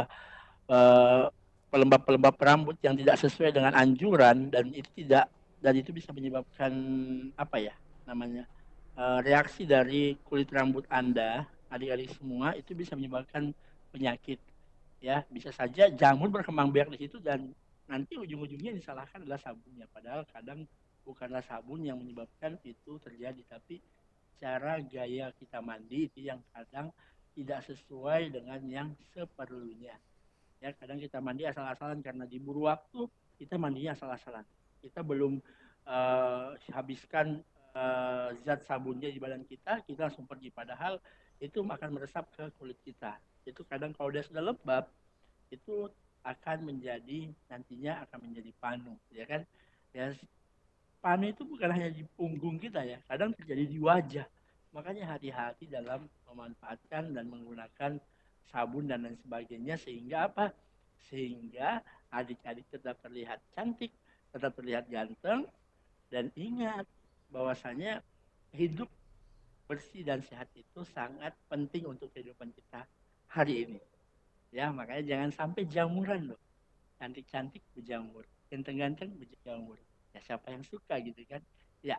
eh, pelembab-pelembab rambut yang tidak sesuai dengan anjuran dan itu tidak dan itu bisa menyebabkan apa ya namanya uh, reaksi dari kulit rambut Anda adik-adik semua itu bisa menyebabkan penyakit ya, bisa saja jamur berkembang biak di situ dan nanti ujung-ujungnya disalahkan adalah sabunnya padahal kadang bukanlah sabun yang menyebabkan itu terjadi tapi cara gaya kita mandi itu yang kadang tidak sesuai dengan yang seperlunya. Ya, kadang kita mandi asal-asalan karena diburu waktu, kita mandinya asal-asalan. Kita belum uh, habiskan uh, zat sabunnya di badan kita, kita langsung pergi. Padahal itu akan meresap ke kulit kita. Itu kadang kalau dia sudah lembab, itu akan menjadi nantinya akan menjadi panu, ya kan? Ya, panu itu bukan hanya di punggung kita ya, kadang terjadi di wajah. Makanya hati-hati dalam memanfaatkan dan menggunakan sabun dan lain sebagainya sehingga apa? Sehingga adik-adik tetap terlihat cantik, tetap terlihat ganteng dan ingat bahwasanya hidup bersih dan sehat itu sangat penting untuk kehidupan kita hari ini. Ya, makanya jangan sampai jamuran loh. Cantik-cantik berjamur, ganteng-ganteng berjamur. Ya siapa yang suka gitu kan? Ya.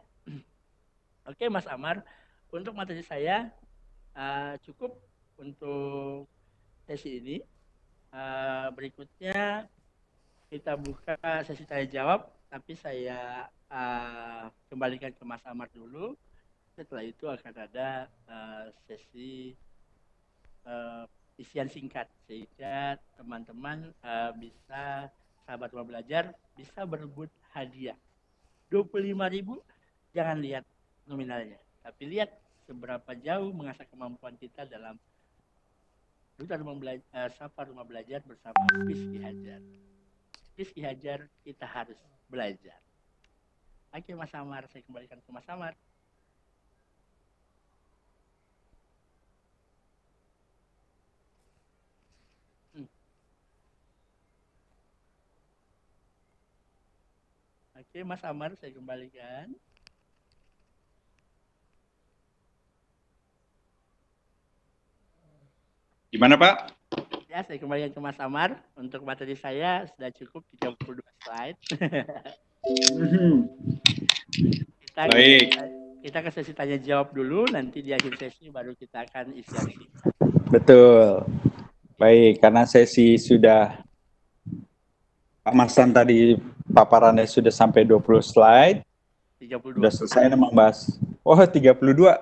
Oke Mas Amar, untuk materi saya uh, cukup untuk sesi ini. Uh, berikutnya kita buka sesi tanya jawab, tapi saya uh, kembalikan ke Mas Amar dulu. Setelah itu akan ada uh, sesi uh, isian singkat sehingga teman-teman uh, bisa sahabat rumah belajar bisa berebut hadiah dua puluh lima ribu. Jangan lihat nominalnya tapi lihat seberapa jauh mengasah kemampuan kita dalam duta rumah belajar uh, sapa rumah belajar bersama Rizky Hajar. Rizky Hajar kita harus belajar. Oke Mas Amar, saya kembalikan ke Mas Amar. Oke, Mas Amar, saya kembalikan. Gimana, Pak? Ya, saya kembalikan ke Mas Amar. Untuk materi saya sudah cukup tiga puluh dua slide. kita, Baik. Kita, kita ke sesi tanya jawab dulu, nanti di akhir sesi baru kita akan isi singkat. Betul. Baik, karena sesi sudah Pak Marsan tadi paparannya sudah sampai dua puluh slide. tiga puluh dua. Sudah selesai membahas. Oh, tiga puluh dua.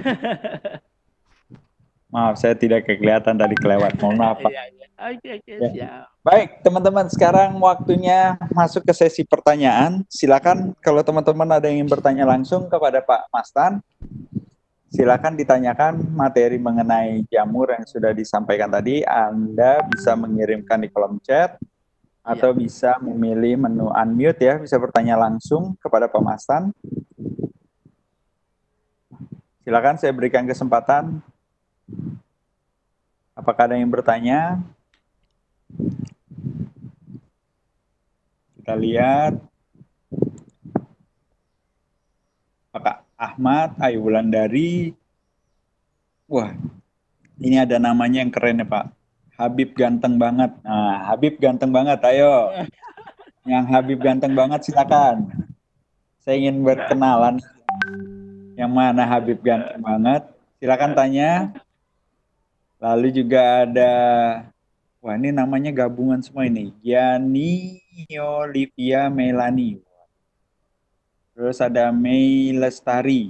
Maaf, saya tidak kelihatan tadi kelewat. Mohon maaf, Pak. Iya, iya. Oke, oke, Ya. siap. Baik, teman-teman, sekarang waktunya masuk ke sesi pertanyaan. Silakan kalau teman-teman ada yang ingin bertanya langsung kepada Pak Mastan, silakan ditanyakan materi mengenai jamur yang sudah disampaikan tadi. Anda bisa mengirimkan di kolom chat atau ya, bisa memilih menu unmute ya, bisa bertanya langsung kepada Pak Mastan. Silakan saya berikan kesempatan. Apakah ada yang bertanya? Kita lihat. Pak Ahmad, Ayu Wulandari. Wah, ini ada namanya yang keren ya Pak. Habib ganteng banget. Nah, Habib ganteng banget, ayo. Yang Habib ganteng banget silakan. Saya ingin berkenalan. Yang mana Habib ganteng banget? Silakan tanya. Lalu juga ada, wah ini namanya gabungan semua ini. Gianni Olivia Melani. Terus ada Mei Lestari,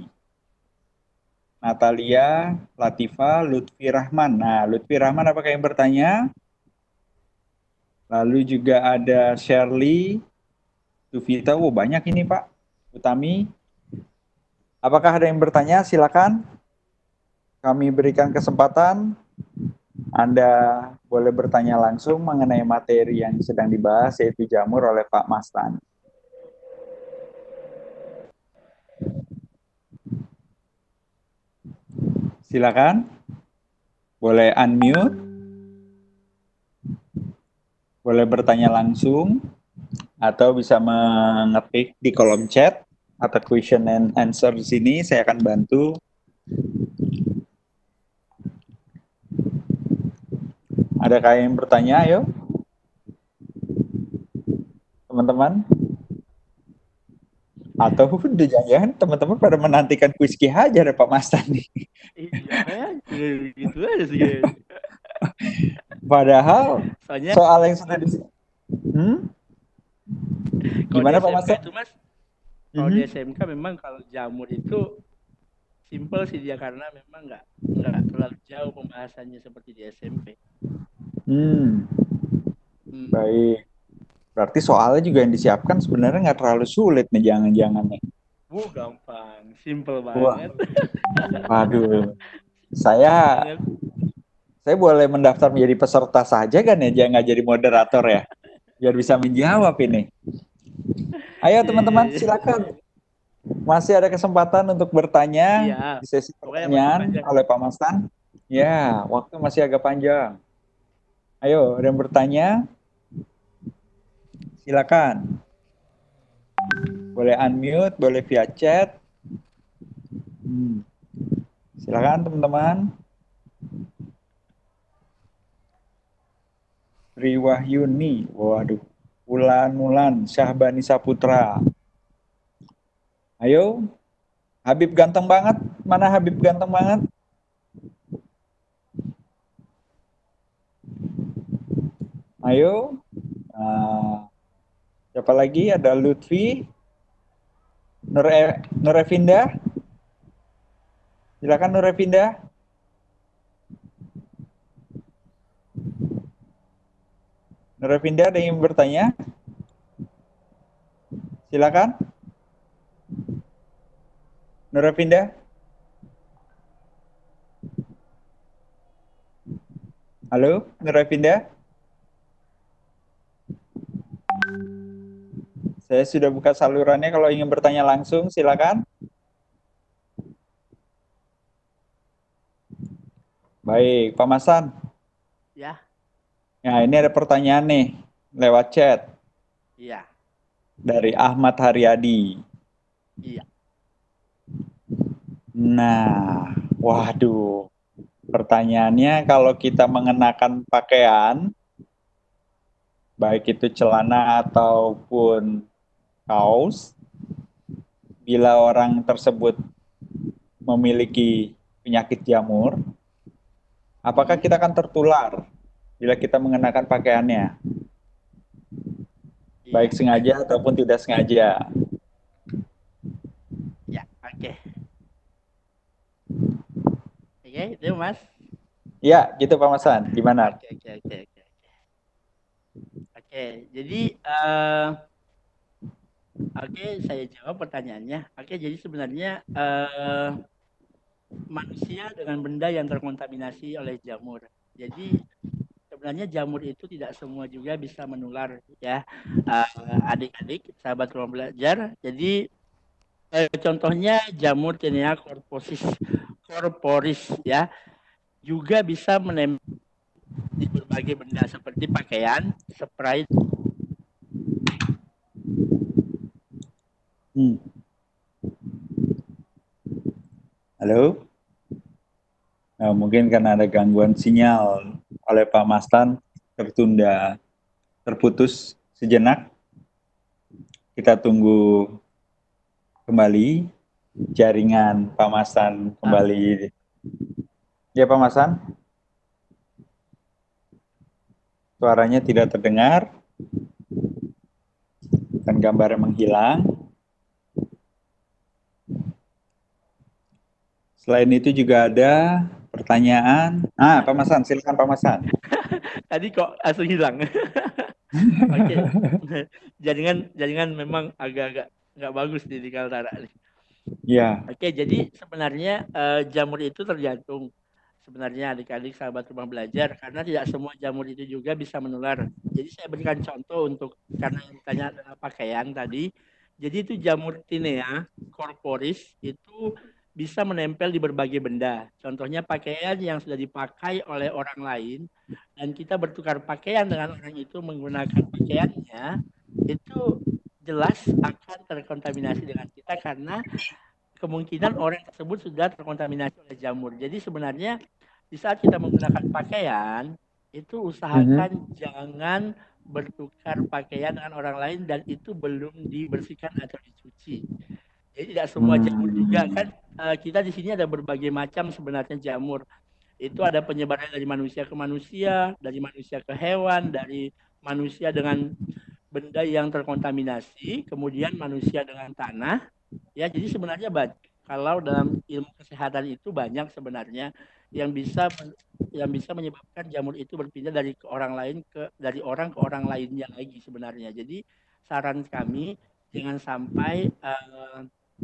Natalia, Latifa, Lutfi Rahman. Nah, Lutfi Rahman apakah yang bertanya? Lalu juga ada Shirley, Tuvita. Oh, banyak ini Pak. Utami. Apakah ada yang bertanya? Silakan. Kami berikan kesempatan. Anda boleh bertanya langsung mengenai materi yang sedang dibahas, yaitu jamur oleh Pak Mastan. Silakan. Boleh unmute. Boleh bertanya langsung. Atau bisa mengetik di kolom chat atau question and answer di sini. Saya akan bantu. Adakah yang bertanya? Ayo. Teman-teman. Atau udah jangan-jangan teman-teman pada menantikan kuis Ki Hajar ya Pak Mastan nih. Iya, gitu aja sih. Padahal Soalnya soal yang sudah di hmm? Gimana Pak Mastan? Itu Mas, kalau di S M K memang kalau jamur itu simple sih dia karena memang nggak nggak terlalu jauh pembahasannya seperti di S M P. Hmm. Hmm. Baik. Berarti soalnya juga yang disiapkan sebenarnya nggak terlalu sulit nih jangan-jangan nih. Bu, gampang, simple Wah. banget. Waduh. Saya saya boleh mendaftar menjadi peserta saja kan ya, jangan nggak jadi moderator ya. Biar bisa menjawab ini. Ayo teman-teman silakan. Masih ada kesempatan untuk bertanya iya. di sesi pertanyaan oleh Pak Mastan. Ya, waktu masih agak panjang. Ayo, ada yang bertanya? Silakan. Boleh unmute, boleh via chat. Hmm. Silakan teman-teman. Riwahyuni, waduh. Ulan Mulan, Syahbani Saputra. Ayo, Habib ganteng banget. Mana Habib ganteng banget? Ayo. Nah, siapa lagi? Ada Lutfi. Nur, e Nur Evinda. Silakan Nur Evinda. Nur Evinda ada yang bertanya? Silakan. Nur Evinda. Halo, Nur Evinda. Saya sudah buka salurannya, kalau ingin bertanya langsung silakan. Baik, Pak Masan. Ya. Nah, ini ada pertanyaan nih lewat chat. Iya. Dari Ahmad Haryadi. Iya. Nah, waduh. Pertanyaannya, kalau kita mengenakan pakaian, baik itu celana ataupun kaos, bila orang tersebut memiliki penyakit jamur, apakah kita akan tertular bila kita mengenakan pakaiannya? Iya. Baik sengaja ataupun tidak sengaja. Ya, oke. Okay. Oke, okay, itu Mas. Ya, gitu Pak Masan. Gimana? Oke, okay, oke, okay, oke, okay, oke. Okay. Oke, jadi uh, oke, okay, saya jawab pertanyaannya. Oke, okay, jadi sebenarnya uh, manusia dengan benda yang terkontaminasi oleh jamur. Jadi sebenarnya jamur itu tidak semua juga bisa menular ya. Uh, adik-adik, sahabat ruang belajar. Jadi eh, contohnya jamur Taenia corporis, corporis ya, juga bisa menempel di berbagai benda seperti pakaian, spray. Hmm. Halo? Nah, mungkin karena ada gangguan sinyal oleh Pak Mastan, tertunda, terputus sejenak. Kita tunggu kembali jaringan Pak Mastan kembali. Ya Pak Mastan? Suaranya tidak terdengar dan gambarnya menghilang. Selain itu juga ada pertanyaan. Ah, Pak Masan, silakan Pak Masan. Tadi kok langsung hilang. Oke. Jaringan jaringan memang agak-agak nggak bagus di di Kaltara nih. Ya. Oke, jadi sebenarnya eh, jamur itu tergantung sebenarnya adik-adik sahabat rumah belajar karena tidak semua jamur itu juga bisa menular. Jadi saya berikan contoh untuk karena yang ditanya adalah pakaian tadi. Jadi itu jamur Tinea corporis itu bisa menempel di berbagai benda. Contohnya pakaian yang sudah dipakai oleh orang lain dan kita bertukar pakaian dengan orang itu menggunakan pakaiannya, itu jelas akan terkontaminasi dengan kita karena kemungkinan orang tersebut sudah terkontaminasi oleh jamur. Jadi sebenarnya di saat kita menggunakan pakaian, itu usahakan Mhm. jangan bertukar pakaian dengan orang lain dan itu belum dibersihkan atau dicuci. Jadi tidak semua jamur juga Hmm. kan eh, kita di sini ada berbagai macam sebenarnya jamur. Itu ada penyebaran dari manusia ke manusia, dari manusia ke hewan, dari manusia dengan benda yang terkontaminasi, kemudian manusia dengan tanah. Ya, jadi sebenarnya kalau dalam ilmu kesehatan itu banyak sebenarnya yang bisa yang bisa menyebabkan jamur itu berpindah dari ke orang lain ke dari orang ke orang lainnya lagi sebenarnya. Jadi saran kami jangan sampai uh,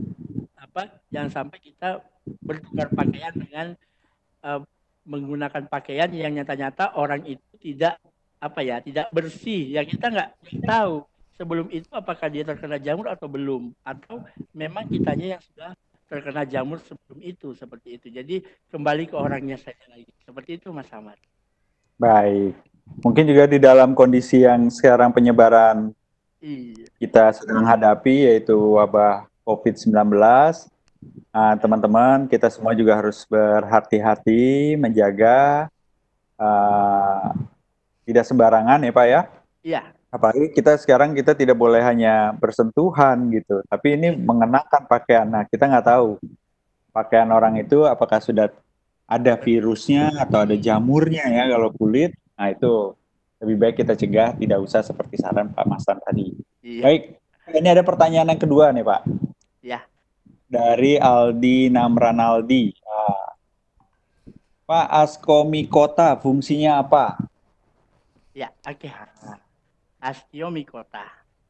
apa jangan sampai kita bertukar pakaian dengan uh, menggunakan pakaian yang nyata-nyata orang itu tidak apa ya tidak bersih ya kita nggak tahu sebelum itu apakah dia terkena jamur atau belum atau memang kitanya yang sudah terkena jamur sebelum itu seperti itu jadi kembali ke orangnya saja lagi seperti itu Mas Ahmad. Baik, mungkin juga di dalam kondisi yang sekarang penyebaran Iya. kita sedang hadapi yaitu wabah covid sembilan belas. Nah, teman-teman, kita semua juga harus berhati-hati, menjaga, uh, tidak sembarangan ya Pak ya. Iya. Apalagi kita sekarang kita tidak boleh hanya bersentuhan gitu, tapi ini mengenakan pakaian. Nah, kita nggak tahu pakaian orang itu apakah sudah ada virusnya atau ada jamurnya ya kalau kulit. Nah, itu lebih baik kita cegah, tidak usah seperti saran Pak Masan tadi. Iya. Baik, ini ada pertanyaan yang kedua nih Pak. Iya. Dari Aldi Namranaldi. Nah, Pak, Ascomycota fungsinya apa? Ya, oke. Okay. Ascomycota.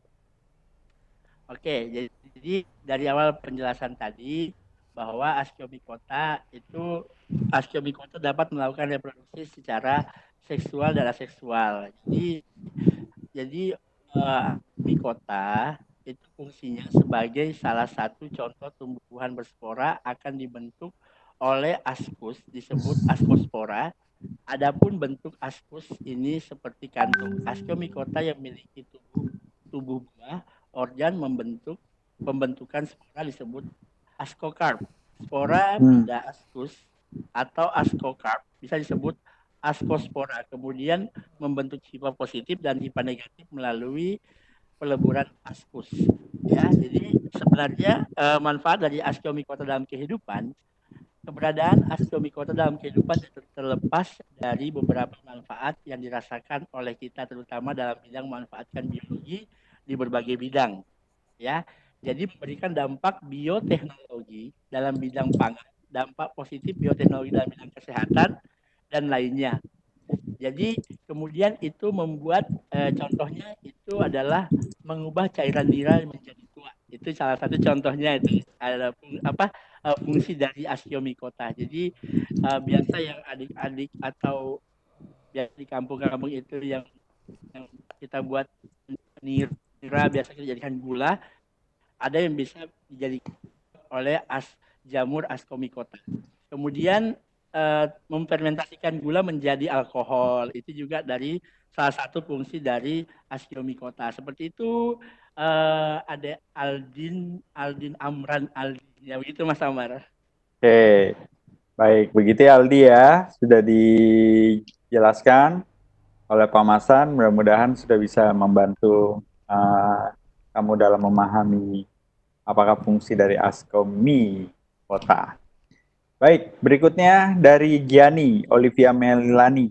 Oke, okay, jadi dari awal penjelasan tadi bahwa Ascomycota itu Ascomycota dapat melakukan reproduksi secara seksual dan aseksual. Jadi jadi uh, Mycota itu fungsinya sebagai salah satu contoh tumbuhan berspora akan dibentuk oleh ascus disebut ascospora. Adapun bentuk ascus ini seperti kantung. Ascomycota yang memiliki tubuh tubuh buah organ membentuk pembentukan spora disebut ascocarp. Spora Hmm. pada ascus atau ascocarp bisa disebut ascospora. Kemudian membentuk hifa positif dan hifa negatif melalui peleburan ascus. Ya, jadi sebenarnya eh, manfaat dari Ascomycota dalam kehidupan, keberadaan Ascomycota dalam kehidupan terlepas dari beberapa manfaat yang dirasakan oleh kita, terutama dalam bidang memanfaatkan biologi di berbagai bidang. Ya, jadi memberikan dampak bioteknologi dalam bidang pangan, dampak positif bioteknologi dalam bidang kesehatan dan lainnya. Jadi kemudian itu membuat eh, contohnya itu adalah mengubah cairan nira menjadi tua. Itu salah satu contohnya itu ada apa fungsi dari Ascomycota. Jadi uh, biasa yang adik-adik atau ya di kampung-kampung itu yang, yang kita buat nira biasa kita jadikan gula, ada yang bisa dijadikan oleh as jamur Ascomycota. Kemudian uh, memfermentasikan gula menjadi alkohol itu juga dari salah satu fungsi dari Ascomycota. Seperti itu uh, ada Aldin Aldin Amran Aldin ya begitu Mas Amar. Oke, baik begitu ya Aldi ya sudah dijelaskan oleh Pak Masan. Mudah-mudahan sudah bisa membantu uh, kamu dalam memahami apakah fungsi dari Ascomycota. Baik, berikutnya dari Giani Olivia Melani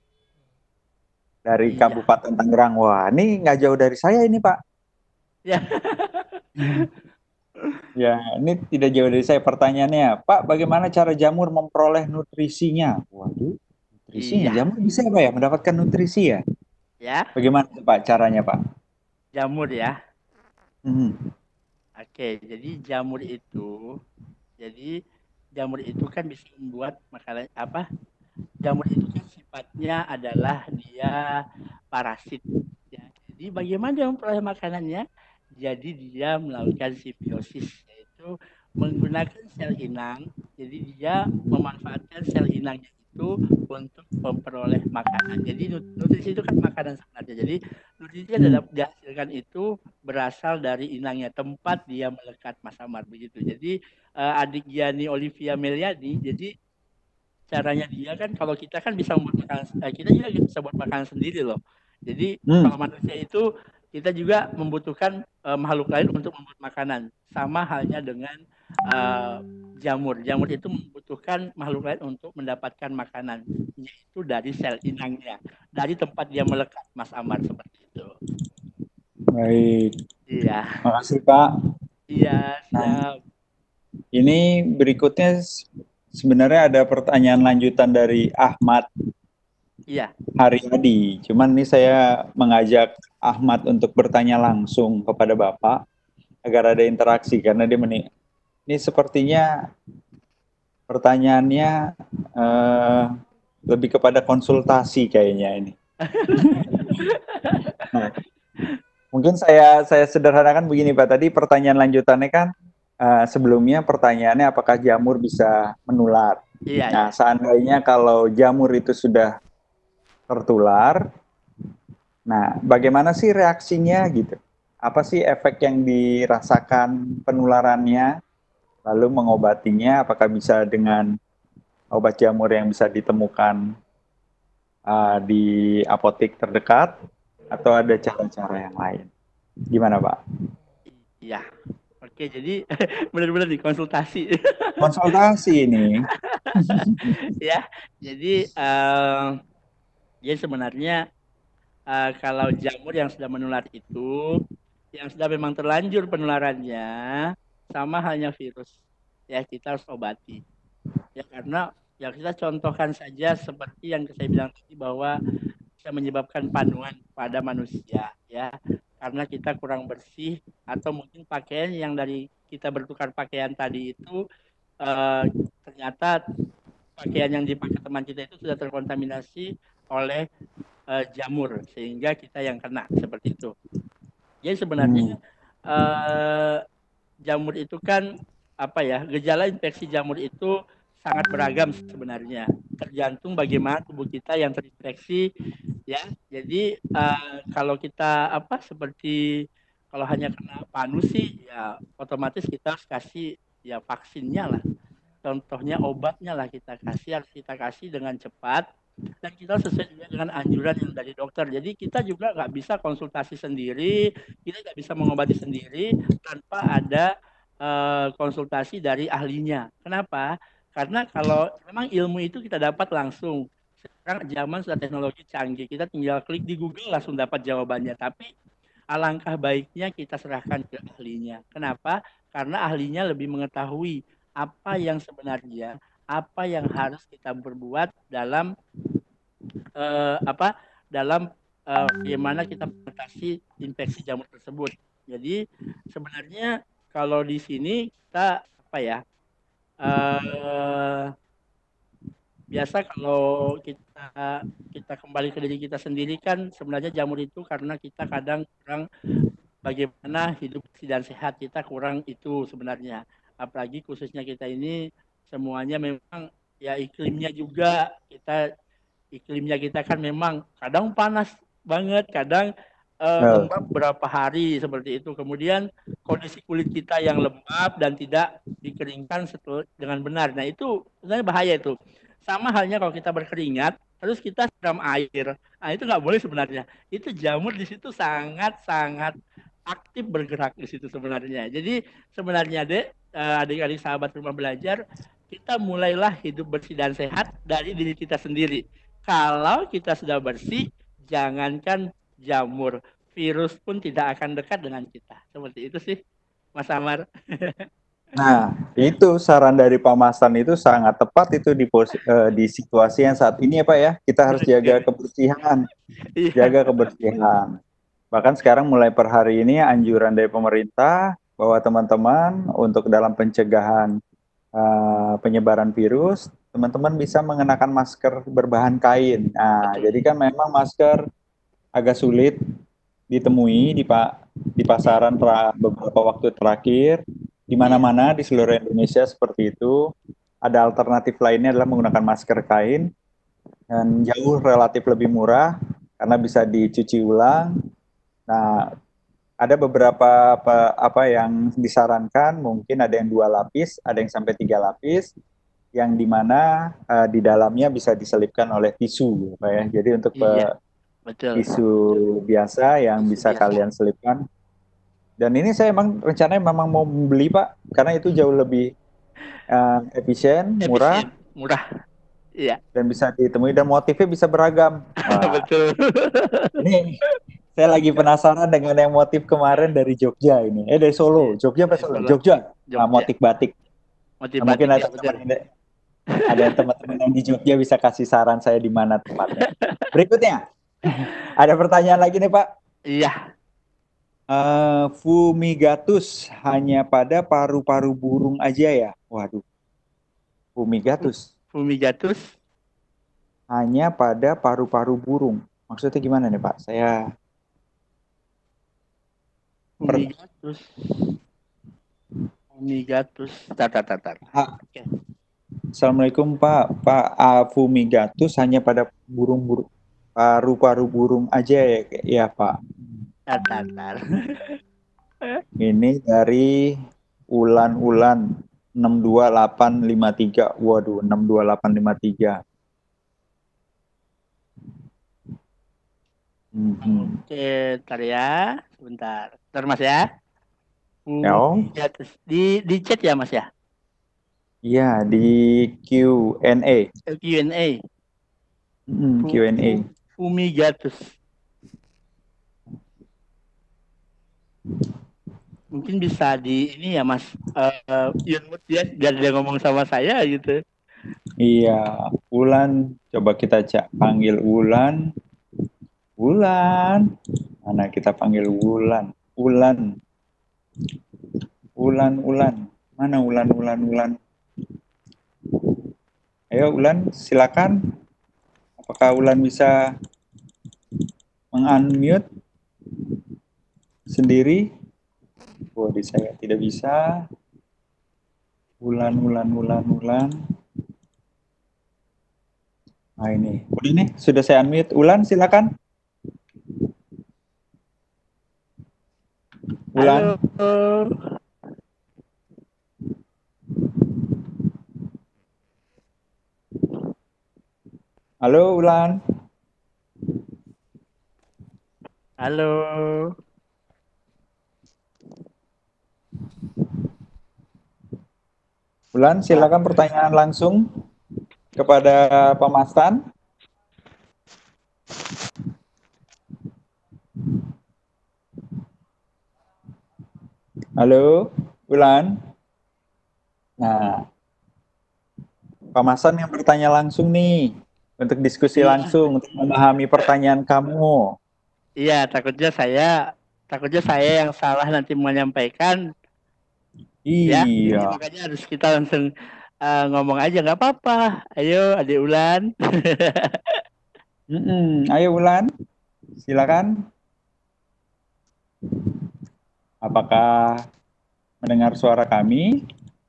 dari iya. Kabupaten Tangerang. Wah, ini nggak jauh dari saya ini Pak. Ya. Ya, ini tidak jauh dari saya pertanyaannya. Pak, bagaimana cara jamur memperoleh nutrisinya? Waduh, nutrisinya. Iya, Jamur bisa apa ya? Mendapatkan nutrisi ya? ya, Bagaimana tuh, Pak caranya, Pak? jamur ya. Hmm. Oke, jadi jamur itu, jadi jamur itu kan bisa membuat makanan apa? Jamur itu kan sifatnya adalah dia parasit. Ya. Jadi bagaimana dia memperoleh makanannya? Jadi dia melakukan simbiosis, yaitu menggunakan sel inang. Jadi dia memanfaatkan sel inangnya itu untuk memperoleh makanan. Jadi nutrisi itu kan makanan sebenarnya. Jadi nutrisi yang Hmm. dapat dihasilkan itu berasal dari inangnya, tempat dia melekat, Mas Amar begitu. Jadi uh, adik Gianni Olivia Meliani, jadi caranya dia kan kalau kita kan bisa membuat makanan, kita juga bisa buat makanan sendiri loh. Jadi Hmm. kalau manusia itu kita juga membutuhkan uh, makhluk lain untuk membuat makanan. Sama halnya dengan uh, jamur. Jamur itu membutuhkan makhluk lain untuk mendapatkan makanan, yaitu dari sel inangnya, dari tempat dia melekat, Mas Amar seperti itu. Baik. Iya. Makasih, Pak. Iya, siap. Nah, ini berikutnya sebenarnya ada pertanyaan lanjutan dari Ahmad Iya. Haryadi. Cuman ini saya mengajak Ahmad untuk bertanya langsung kepada Bapak agar ada interaksi karena dia meni ini sepertinya pertanyaannya eh, lebih kepada konsultasi kayaknya ini. Nah, mungkin saya saya sederhanakan begini Pak. Tadi pertanyaan lanjutannya kan uh, sebelumnya pertanyaannya apakah jamur bisa menular. Iya, Nah, iya. seandainya kalau jamur itu sudah tertular, nah bagaimana sih reaksinya gitu? Apa sih efek yang dirasakan penularannya? Lalu mengobatinya apakah bisa dengan obat jamur yang bisa ditemukan uh, di apotek terdekat atau ada cara-cara yang lain? Gimana Pak? Iya. Oke, jadi benar-benar nih konsultasi. Konsultasi ini. Ya, jadi uh, ya sebenarnya uh, kalau jamur yang sudah menular itu, yang sudah memang terlanjur penularannya, sama halnya virus, ya kita harus obati. Ya karena ya kita contohkan saja seperti yang saya bilang tadi bahwa bisa menyebabkan panuan pada manusia, ya karena kita kurang bersih atau mungkin pakaian yang dari kita bertukar pakaian tadi itu uh, ternyata pakaian yang dipakai teman kita itu sudah terkontaminasi oleh uh, jamur sehingga kita yang kena seperti itu. Jadi sebenarnya Hmm. uh, jamur itu kan apa ya, gejala infeksi jamur itu sangat beragam sebenarnya, tergantung bagaimana tubuh kita yang terinfeksi ya. Jadi uh, kalau kita apa seperti kalau hanya kena panu sih ya otomatis kita harus kasih ya vaksinnya lah. Contohnya obatnya lah kita kasih, harus kita kasih dengan cepat dan kita sesuai juga dengan anjuran yang dari dokter. Jadi kita juga nggak bisa konsultasi sendiri, kita nggak bisa mengobati sendiri tanpa ada uh, konsultasi dari ahlinya. Kenapa? Karena kalau memang ilmu itu kita dapat langsung. Sekarang zaman sudah teknologi canggih, kita tinggal klik di Google langsung dapat jawabannya. Tapi alangkah baiknya kita serahkan ke ahlinya. Kenapa? Karena ahlinya lebih mengetahui apa yang sebenarnya, apa yang harus kita berbuat dalam uh, apa dalam uh, bagaimana kita mengatasi infeksi jamur tersebut. Jadi sebenarnya kalau di sini kita apa ya uh, biasa kalau kita kita kembali ke diri kita sendiri kan sebenarnya jamur itu karena kita kadang kurang bagaimana hidup bersih dan sehat, kita kurang itu sebenarnya. Apalagi khususnya kita ini semuanya memang ya iklimnya juga kita iklimnya kita kan memang kadang panas banget, kadang uh, Oh. lembab berapa hari seperti itu. Kemudian kondisi kulit kita yang lembab dan tidak dikeringkan setelah dengan benar. Nah itu sebenarnya bahaya itu. Sama halnya kalau kita berkeringat, terus kita siram air. Nah itu nggak boleh sebenarnya. Itu jamur di situ sangat-sangat aktif bergerak di situ sebenarnya. Jadi sebenarnya dek, adik-adik sahabat rumah belajar, kita mulailah hidup bersih dan sehat dari diri kita sendiri. Kalau kita sudah bersih, jangankan jamur, virus pun tidak akan dekat dengan kita. Seperti itu sih. Mas Amar. Nah, itu saran dari Pak Masan itu sangat tepat itu di posi, eh, di situasi yang saat ini ya Pak ya. Kita harus jaga kebersihan, Iya. jaga kebersihan. Bahkan sekarang mulai per hari ini anjuran dari pemerintah bahwa teman-teman untuk dalam pencegahan eh, penyebaran virus, teman-teman bisa mengenakan masker berbahan kain. Nah, Betul. jadi kan memang masker agak sulit ditemui di pak di pasaran tra- beberapa waktu terakhir. Di Iya. mana-mana di seluruh Indonesia seperti itu. Ada alternatif lainnya adalah menggunakan masker kain dan jauh relatif lebih murah karena bisa dicuci ulang. Nah, ada beberapa apa, apa yang disarankan, mungkin ada yang dua lapis, ada yang sampai tiga lapis, yang dimana uh, di dalamnya bisa diselipkan oleh tisu, Pak ya. Jadi untuk Iya, uh, betul. tisu biasa yang Tisu bisa biasa. kalian selipkan. Dan ini saya emang rencananya memang mau membeli Pak, karena itu jauh lebih uh, efisien, murah, Efisien, murah. Iya, dan bisa ditemui dan motifnya bisa beragam. Wah, betul. ini saya lagi penasaran dengan yang motif kemarin dari Jogja ini. Eh dari Solo, Iya, Jogja apa dari Solo? Solo, Jogja. Nah, Jogja. motif batik. Motif Nah, mungkin batik ya, ada betul. teman ini, ada yang teman-teman yang di Jogja bisa kasih saran saya di mana tempatnya. Berikutnya, ada pertanyaan lagi nih Pak. Iya. Uh, fumigatus hanya pada paru-paru burung aja ya? Waduh, fumigatus Fumigatus. hanya pada paru-paru burung. Maksudnya gimana nih Pak? Saya per... Fumigatus. Fumigatus. Tar, tar, tar, tar. Ah, Oke. Assalamualaikum Pak. Pak, uh, fumigatus hanya pada burung-burung paru-paru burung aja ya, ya Pak. Tar, tar, tar. Ini dari Ulan-Ulan enam dua delapan lima tiga. Waduh, enam dua delapan lima tiga. Hmm. Oke, ntar ya. Sebentar. Ntar Mas ya. Ya, Fumigatus. Di, di chat ya Mas ya? iya di Q and A. Q and A. Hmm, Q and A. Fumigatus. Mungkin bisa di ini ya Mas, uh, Yunmut ya, biar dia ngomong sama saya gitu. Iya, Ulan. Coba kita cak panggil Ulan. Ulan. Mana kita panggil Ulan? Ulan. Ulan, Ulan. Mana Ulan, Ulan, Ulan? Ayo Ulan, silakan. Apakah Ulan bisa meng-unmute sendiri? Oh, di saya tidak bisa. Ulan, Ulan, Ulan, Ulan. Nah ini, udah nih, sudah saya unmute. Ulan, silakan. Ulan. Halo. Halo, Ulan. Halo. Ulan, silakan pertanyaan langsung kepada Pak Mastan. Halo, Ulan. Nah, Pak Masan yang bertanya langsung nih, untuk diskusi Iya. langsung, untuk memahami pertanyaan kamu. Iya, takutnya saya, takutnya saya yang salah nanti menyampaikan. Ya, jadi Iya. makanya harus kita langsung uh, ngomong aja, nggak apa-apa. Ayo, adik Ulan. Mm-mm. Ayo Ulan, silakan. Apakah mendengar suara kami?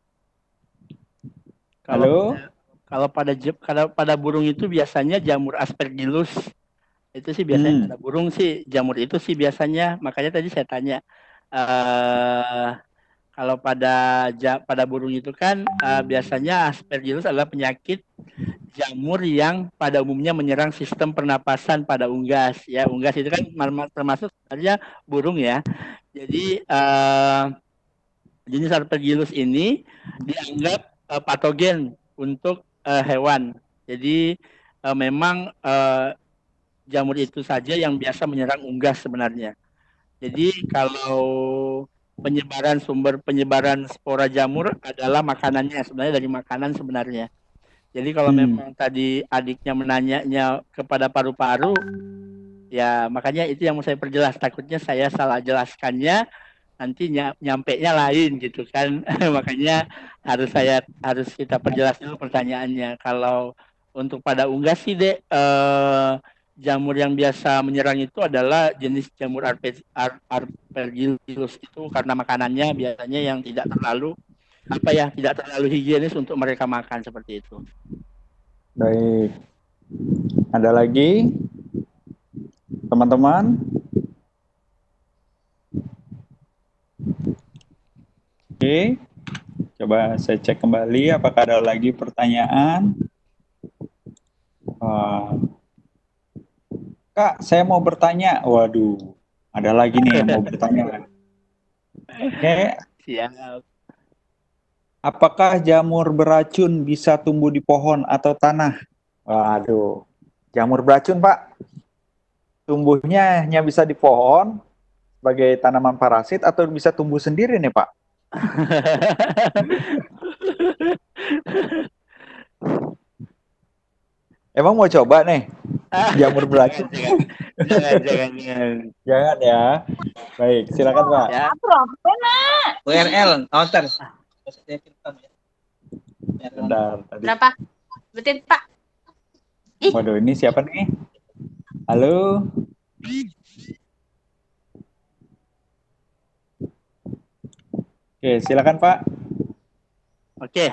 Kalau Halo? kalau pada kalau pada burung itu biasanya jamur aspergillus. Itu sih biasanya Hmm. pada burung sih jamur itu sih biasanya. Makanya tadi saya tanya uh, kalau pada ja, pada burung itu kan uh, biasanya aspergillus adalah penyakit jamur yang pada umumnya menyerang sistem pernapasan pada unggas. Ya, unggas itu kan termasuk sebenarnya burung ya. Jadi uh, jenis aspergillus ini dianggap uh, patogen untuk uh, hewan. Jadi uh, memang uh, jamur itu saja yang biasa menyerang unggas sebenarnya. Jadi kalau penyebaran sumber penyebaran spora jamur adalah makanannya, sebenarnya dari makanan sebenarnya. Jadi kalau Hmm. memang tadi adiknya menanyanya kepada paru-paru, ya makanya itu yang mau saya perjelas. Takutnya saya salah jelaskannya, nanti ny- nyampe-nya lain gitu kan. Makanya harus saya harus kita perjelas dulu pertanyaannya. Kalau untuk pada unggas sih dek, eh, jamur yang biasa menyerang itu adalah jenis jamur arpe- ar- Aspergillus itu karena makanannya biasanya yang tidak terlalu apa ya tidak terlalu higienis untuk mereka makan seperti itu. Baik. Ada lagi teman-teman? Oke. Coba saya cek kembali apakah ada lagi pertanyaan. Wah. Kak, saya mau bertanya. Waduh, ada lagi nih yang mau bertanya. Oke, Siap. apakah jamur beracun bisa tumbuh di pohon atau tanah? Waduh, jamur beracun, Pak. Tumbuhnya hanya bisa di pohon sebagai tanaman parasit atau bisa tumbuh sendiri nih, Pak? Emang mau coba nih jamur beracun? jangan, jangan, jangan, jangan. Jangan ya. Baik, silakan Pak. Ya. U R L, outer. Bentar, tadi. Berapa? Betul, Pak. Ih. Waduh, ini siapa nih? Halo? Oke, silakan Pak. Oke.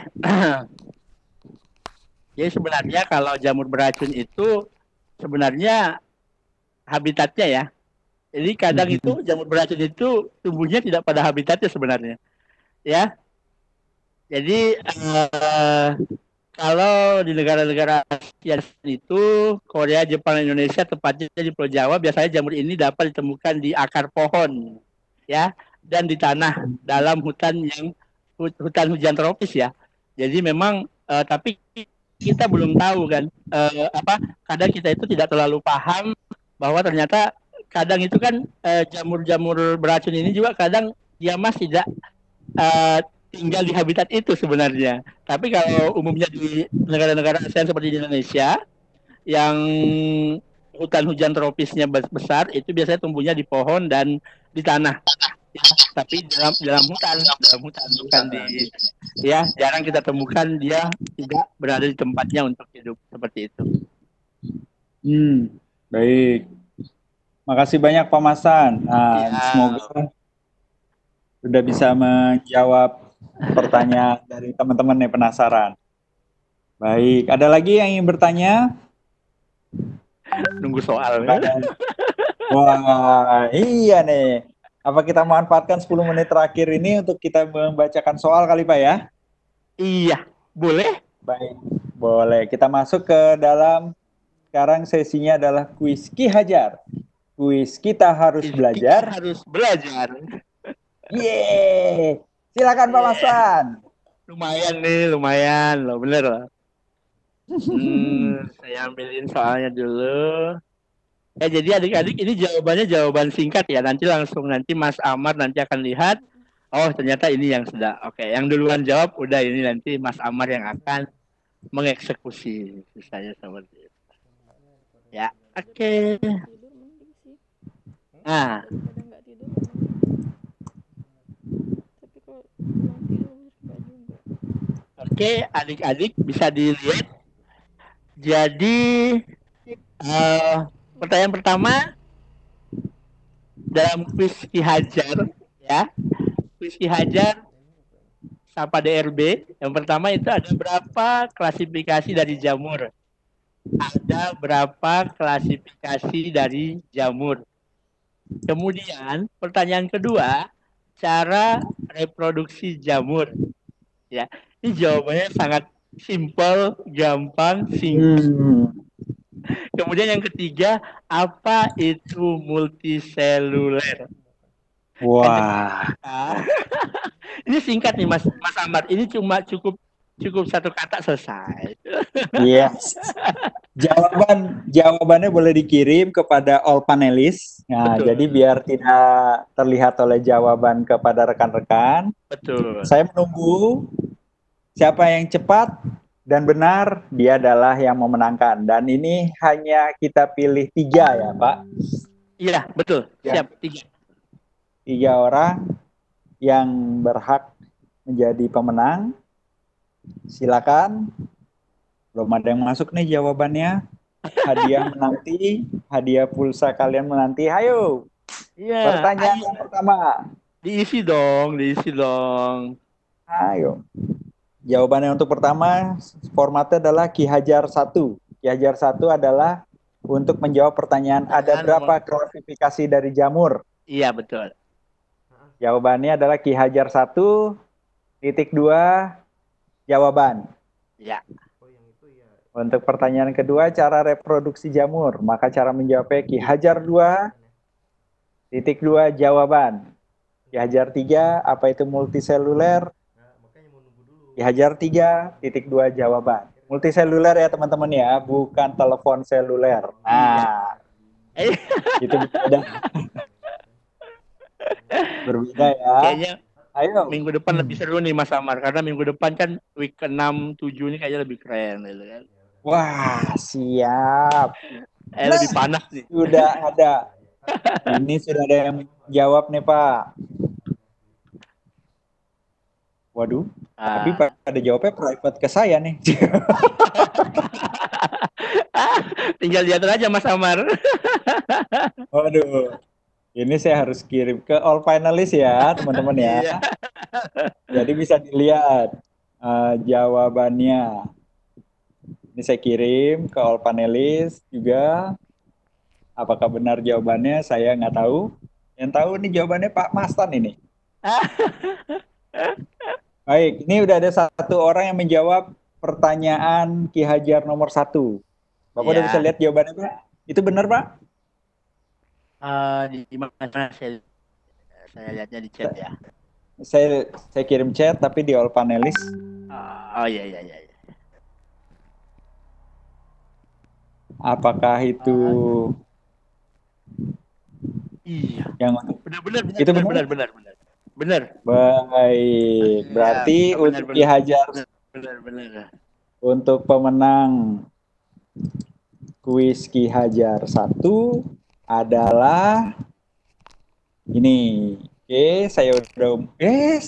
Jadi sebenarnya kalau jamur beracun itu sebenarnya habitatnya ya. Jadi kadang Mhm. itu jamur beracun itu tumbuhnya tidak pada habitatnya sebenarnya. Ya. Jadi eh, kalau di negara-negara Asia itu Korea, Jepang, Indonesia tepatnya di Pulau Jawa biasanya jamur ini dapat ditemukan di akar pohon ya dan di tanah dalam hutan yang hutan hujan tropis ya. Jadi memang eh, tapi kita belum tahu kan eh, apa kadang kita itu tidak terlalu paham bahwa ternyata kadang itu kan eh, jamur-jamur beracun ini juga kadang dia mas tidak eh, tinggal di habitat itu sebenarnya. Tapi kalau umumnya di negara-negara ASEAN seperti di Indonesia yang hutan hujan tropisnya besar itu biasanya tumbuhnya di pohon dan di tanah. Ya, tapi dalam dalam hutan, dalam hutan bukan di ya jarang kita temukan dia tidak berada di tempatnya untuk hidup seperti itu. Hmm, baik. Makasih banyak Pak Masan. Nah, Ya. semoga sudah bisa menjawab pertanyaan dari teman-teman yang penasaran. Baik, ada lagi yang ingin bertanya? Nunggu soal. Wah, iya nih. Apa kita manfaatkan sepuluh menit terakhir ini untuk kita membacakan soal kali Pak ya? Iya, boleh? Baik, boleh. Kita masuk ke dalam, sekarang sesinya adalah kuis Ki Hajar. Kuis kita harus Kita belajar. harus belajar. Yeay, silakan Pak Masan. Lumayan nih, lumayan loh, bener loh. Hmm, saya ambilin soalnya dulu. Ya, jadi adik-adik ini jawabannya jawaban singkat ya. Nanti langsung nanti Mas Amar nanti akan lihat. Oh, ternyata ini yang sudah. Oke, yang duluan jawab udah ini nanti Mas Amar yang akan mengeksekusi sisanya seperti itu. Ya, oke. Nah, oke, adik-adik bisa dilihat. Jadi uh, pertanyaan pertama dalam kuis Ki Hajar ya, kuis Ki Hajar Sapa D R B. Yang pertama itu ada berapa klasifikasi dari jamur? Ada berapa klasifikasi dari jamur? Kemudian pertanyaan kedua, cara reproduksi jamur. Ya, ini jawabannya sangat simpel, gampang, singkat. Hmm. Kemudian yang ketiga, apa itu multiseluler? Wah. Ini singkat nih Mas Mas Amar. Ini cuma cukup cukup satu kata selesai. Yes. Jawaban jawabannya boleh dikirim kepada all panelis. Nah, Betul. jadi biar tidak terlihat oleh jawaban kepada rekan-rekan. Betul. Saya menunggu siapa yang cepat dan benar, dia adalah yang memenangkan. Dan ini hanya kita pilih tiga ya, Pak. Iya, betul. Ya. Siap. Tiga. Tiga orang yang berhak menjadi pemenang. Silakan. Belum ada yang masuk nih jawabannya. Hadiah menanti, hadiah pulsa kalian menanti. Ayo. Iya. Pertanyaan Ayo. yang pertama. Diisi dong, diisi dong. Ayo. Jawabannya untuk pertama, formatnya adalah Ki Hajar satu. Ki Hajar satu adalah untuk menjawab pertanyaan ada berapa klasifikasi dari jamur? Iya, betul. Jawabannya adalah Ki Hajar satu, titik dua, jawaban. Ya. Untuk pertanyaan kedua, cara reproduksi jamur. Maka cara menjawabnya Ki Hajar dua, titik dua, jawaban. Ki Hajar tiga, apa itu multiseluler? Ki Hajar tiga, titik dua, jawaban. Multiseluler ya teman-teman ya, bukan telepon seluler. Nah, Eh, itu berbeda. Berbeda ya. Kayaknya Ayo. minggu depan lebih seru nih Mas Amar, karena minggu depan kan week ke enam, tujuh ini kayaknya lebih keren gitu kan. Wah, siap. Eh, lebih panas nih. Sudah ada. Ini sudah ada yang jawab nih, Pak. Waduh, Ah. tapi pada jawabnya private ke saya nih. Tinggal lihat aja Mas Amar. Waduh, ini saya harus kirim ke all finalis ya, teman-teman ya. Iya. Jadi bisa dilihat uh, jawabannya. Ini saya kirim ke all panelis juga. Apakah benar jawabannya? Saya nggak tahu. Yang tahu nih jawabannya Pak Mastan ini. Baik, ini udah ada satu orang yang menjawab pertanyaan Ki Hajar nomor satu. Bapak Ya. udah bisa lihat jawabannya, Pak? Itu benar, Pak? Uh, di mana saya, saya lihatnya di chat ya. Saya saya kirim chat tapi di all panelis. Uh, oh iya iya iya. Apakah itu Iya. yang Benar-benar itu benar benar benar benar. Benar. Baik, berarti Ya, benar, untuk benar. Ki Hajar Benar benar. untuk pemenang kuis Ki Hajar satu adalah ini. Oke, saya udah yes.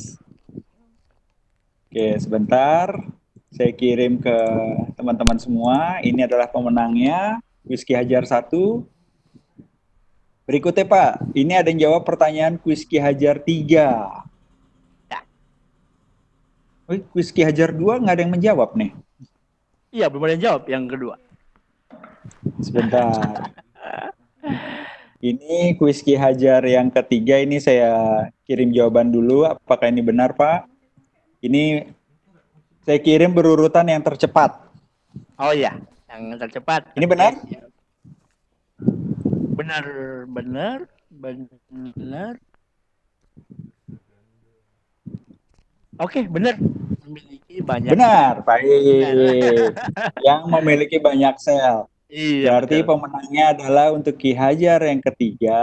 Oke, sebentar. Saya kirim ke teman-teman semua. Ini adalah pemenangnya kuis Ki Hajar satu. Berikutnya Pak, ini ada yang jawab pertanyaan kuis Ki Hajar tiga. Ya. Wih, kuis Ki Hajar dua nggak ada yang menjawab nih. Iya, belum ada yang jawab yang kedua. Sebentar. Ini kuis Ki Hajar yang ketiga, ini saya kirim jawaban dulu. Apakah ini benar Pak? Ini saya kirim berurutan yang tercepat. Oh iya, yang tercepat. Ini benar? Benar, benar, benar. Oke, benar. Memiliki banyak. Benar, baik. Yang memiliki banyak sel. Iya. Berarti betul. pemenangnya adalah untuk Ki Hajar yang ketiga.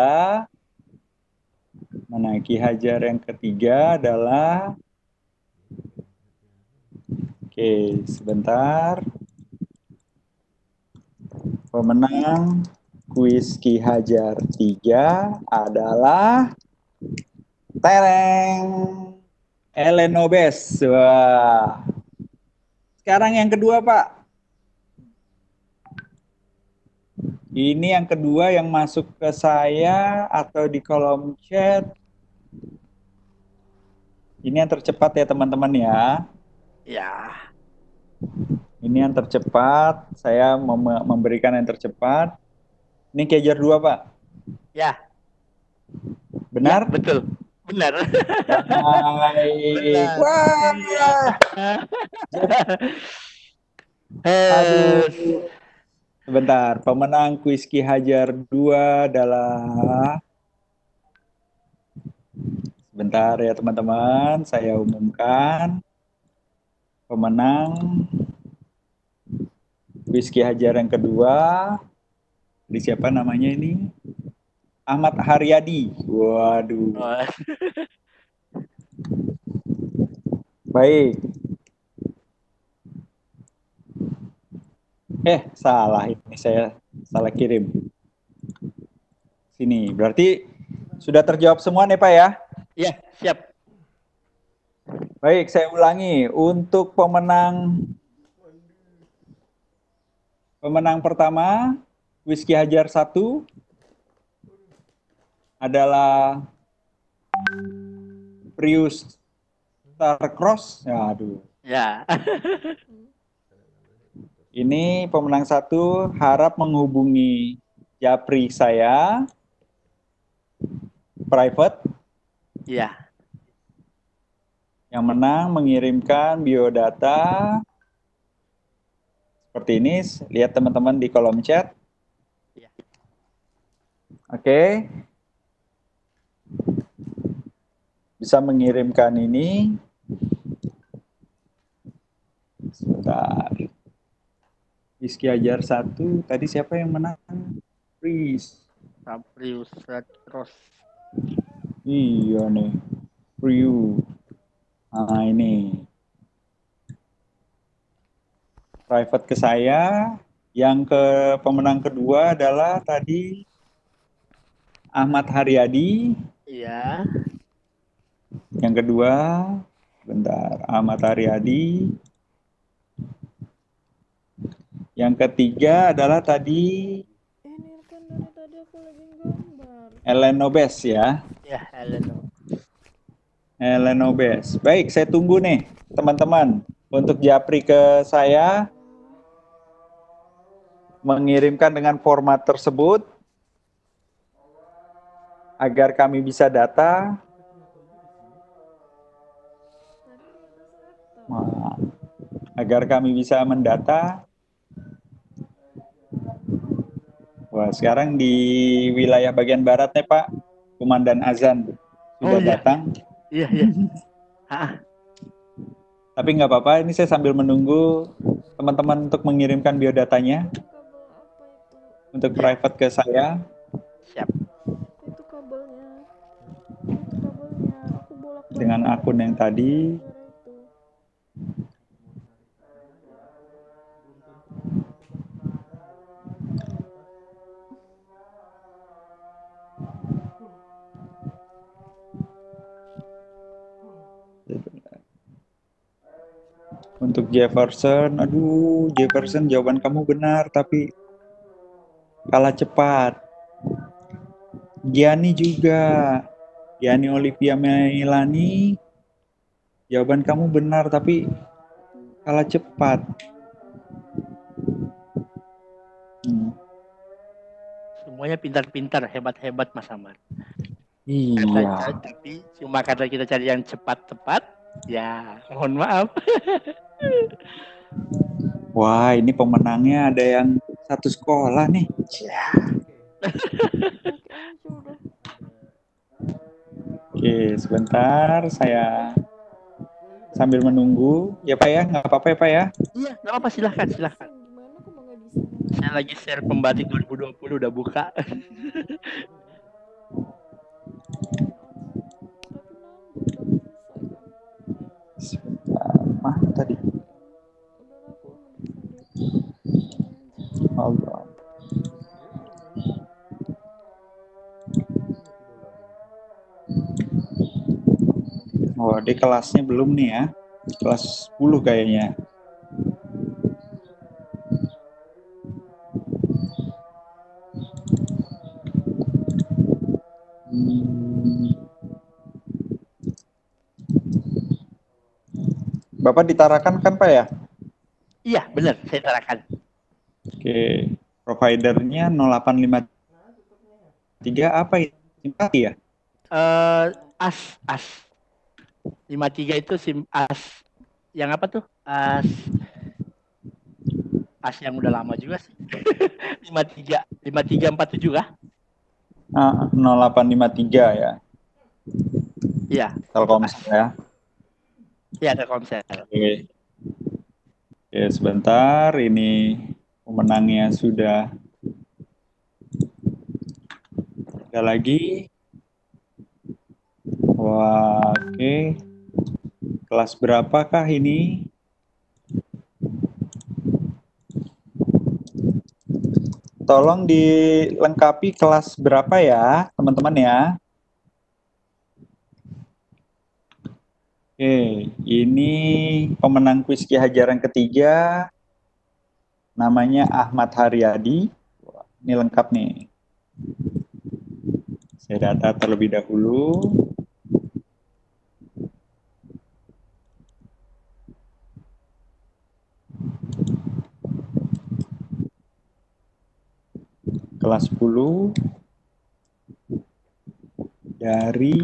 Mana Ki Hajar yang ketiga adalah. Oke, sebentar. Pemenang kuis Ki Hajar tiga adalah tereng Elenobes. Wah. Sekarang yang kedua, Pak. Ini yang kedua yang masuk ke saya atau di kolom chat. Ini yang tercepat ya, teman-teman ya. Ya. Ini yang tercepat. Saya mem- memberikan yang tercepat. Ini Ki Hajar dua, Pak. Ya. Benar? Ya, betul. Benar. Baik. Wah. Aduh. Sebentar, pemenang kuis Ki Hajar dua adalah sebentar ya teman-teman, saya umumkan pemenang Rizky Hajar yang kedua. Di siapa namanya ini? Ahmad Haryadi. Waduh. Oh, Baik. Eh, salah ini saya salah kirim. Sini. Berarti sudah terjawab semua nih Pak ya? iya, siap. Baik, saya ulangi. Untuk pemenang pemenang pertama, Rizky Hajar satu adalah Prius Starcross. Ya, aduh. Ya. Ini pemenang satu harap menghubungi Japri saya private. Iya. Yang menang mengirimkan biodata seperti ini. Lihat teman-teman di kolom chat. Iya. Oke. Bisa mengirimkan ini. Sebentar. Rizky Hajar satu. Tadi siapa yang menang? Riz. Prius Cross. Iya nih. Priu. Nah ini. Private ke saya. Yang ke pemenang kedua adalah tadi Ahmad Haryadi. Iya. Yang kedua, bentar, Ahmad Haryadi. Yang ketiga adalah tadi Ini kan dari tadi aku lagi gambar. Elenobes ya. Ya, halo. Elenobes. Baik, saya tunggu nih teman-teman untuk Japri ke saya mengirimkan dengan format tersebut agar kami bisa data. Nah, agar kami bisa mendata. Wah, sekarang di wilayah bagian barat nih Pak, Komandan Azan sudah Oh, iya. datang. Iya, iya. Ah, Tapi nggak apa-apa, ini saya sambil menunggu teman-teman untuk mengirimkan biodatanya Kabel apa itu? untuk Iya. private ke saya. siap. Itu kabelnya. Itu kabelnya. Aku bolak-balik Dengan akun yang tadi. gara itu. Untuk Jefferson, aduh Jefferson jawaban kamu benar tapi kalah cepat. Gianni juga, Gianni Olivia Meilani, jawaban kamu benar tapi kalah cepat. Hmm. Semuanya pintar-pintar, hebat-hebat Mas Ahmad. Iya. Kata- tapi cuma kata kita cari yang cepat-cepat, ya mohon maaf. Wah, ini pemenangnya ada yang satu sekolah nih. Sudah. Oke, sebentar saya sambil menunggu. Ya Pak ya, nggak apa-apa ya Pak ya. Iya, nggak apa, silahkan, silahkan. Gimana kok nggak bisa? Saya lagi share pembatik dua ribu dua puluh udah buka. Sebentar, mana tadi? Udah aku bisa. Allah. Oh, di kelasnya belum nih ya. Kelas sepuluh kayaknya. Hmm. Bapak ditarakan kan Pak ya? Iya, benar, saya tarakan. Oke, providernya nol delapan lima tiga apa itu? Simpati ya? Eh, as, as. lima tiga itu sim as. Yang apa tuh? As. As yang udah lama juga sih. lima tiga, lima tiga empat tujuh kah? Ah, nol delapan lima tiga ya. Iya. Telkomsel ya. Iya, Telkomsel. Oke. Oke, sebentar ini Pemenangnya sudah ada lagi. Wah, oke. Okay. Kelas berapakah ini? Tolong dilengkapi kelas berapa ya, teman-teman ya. Oke, ini pemenang kuis Ki Hajar yang ketiga. Namanya Ahmad Haryadi. Wah, ini lengkap nih. Saya data terlebih dahulu. Kelas sepuluh dari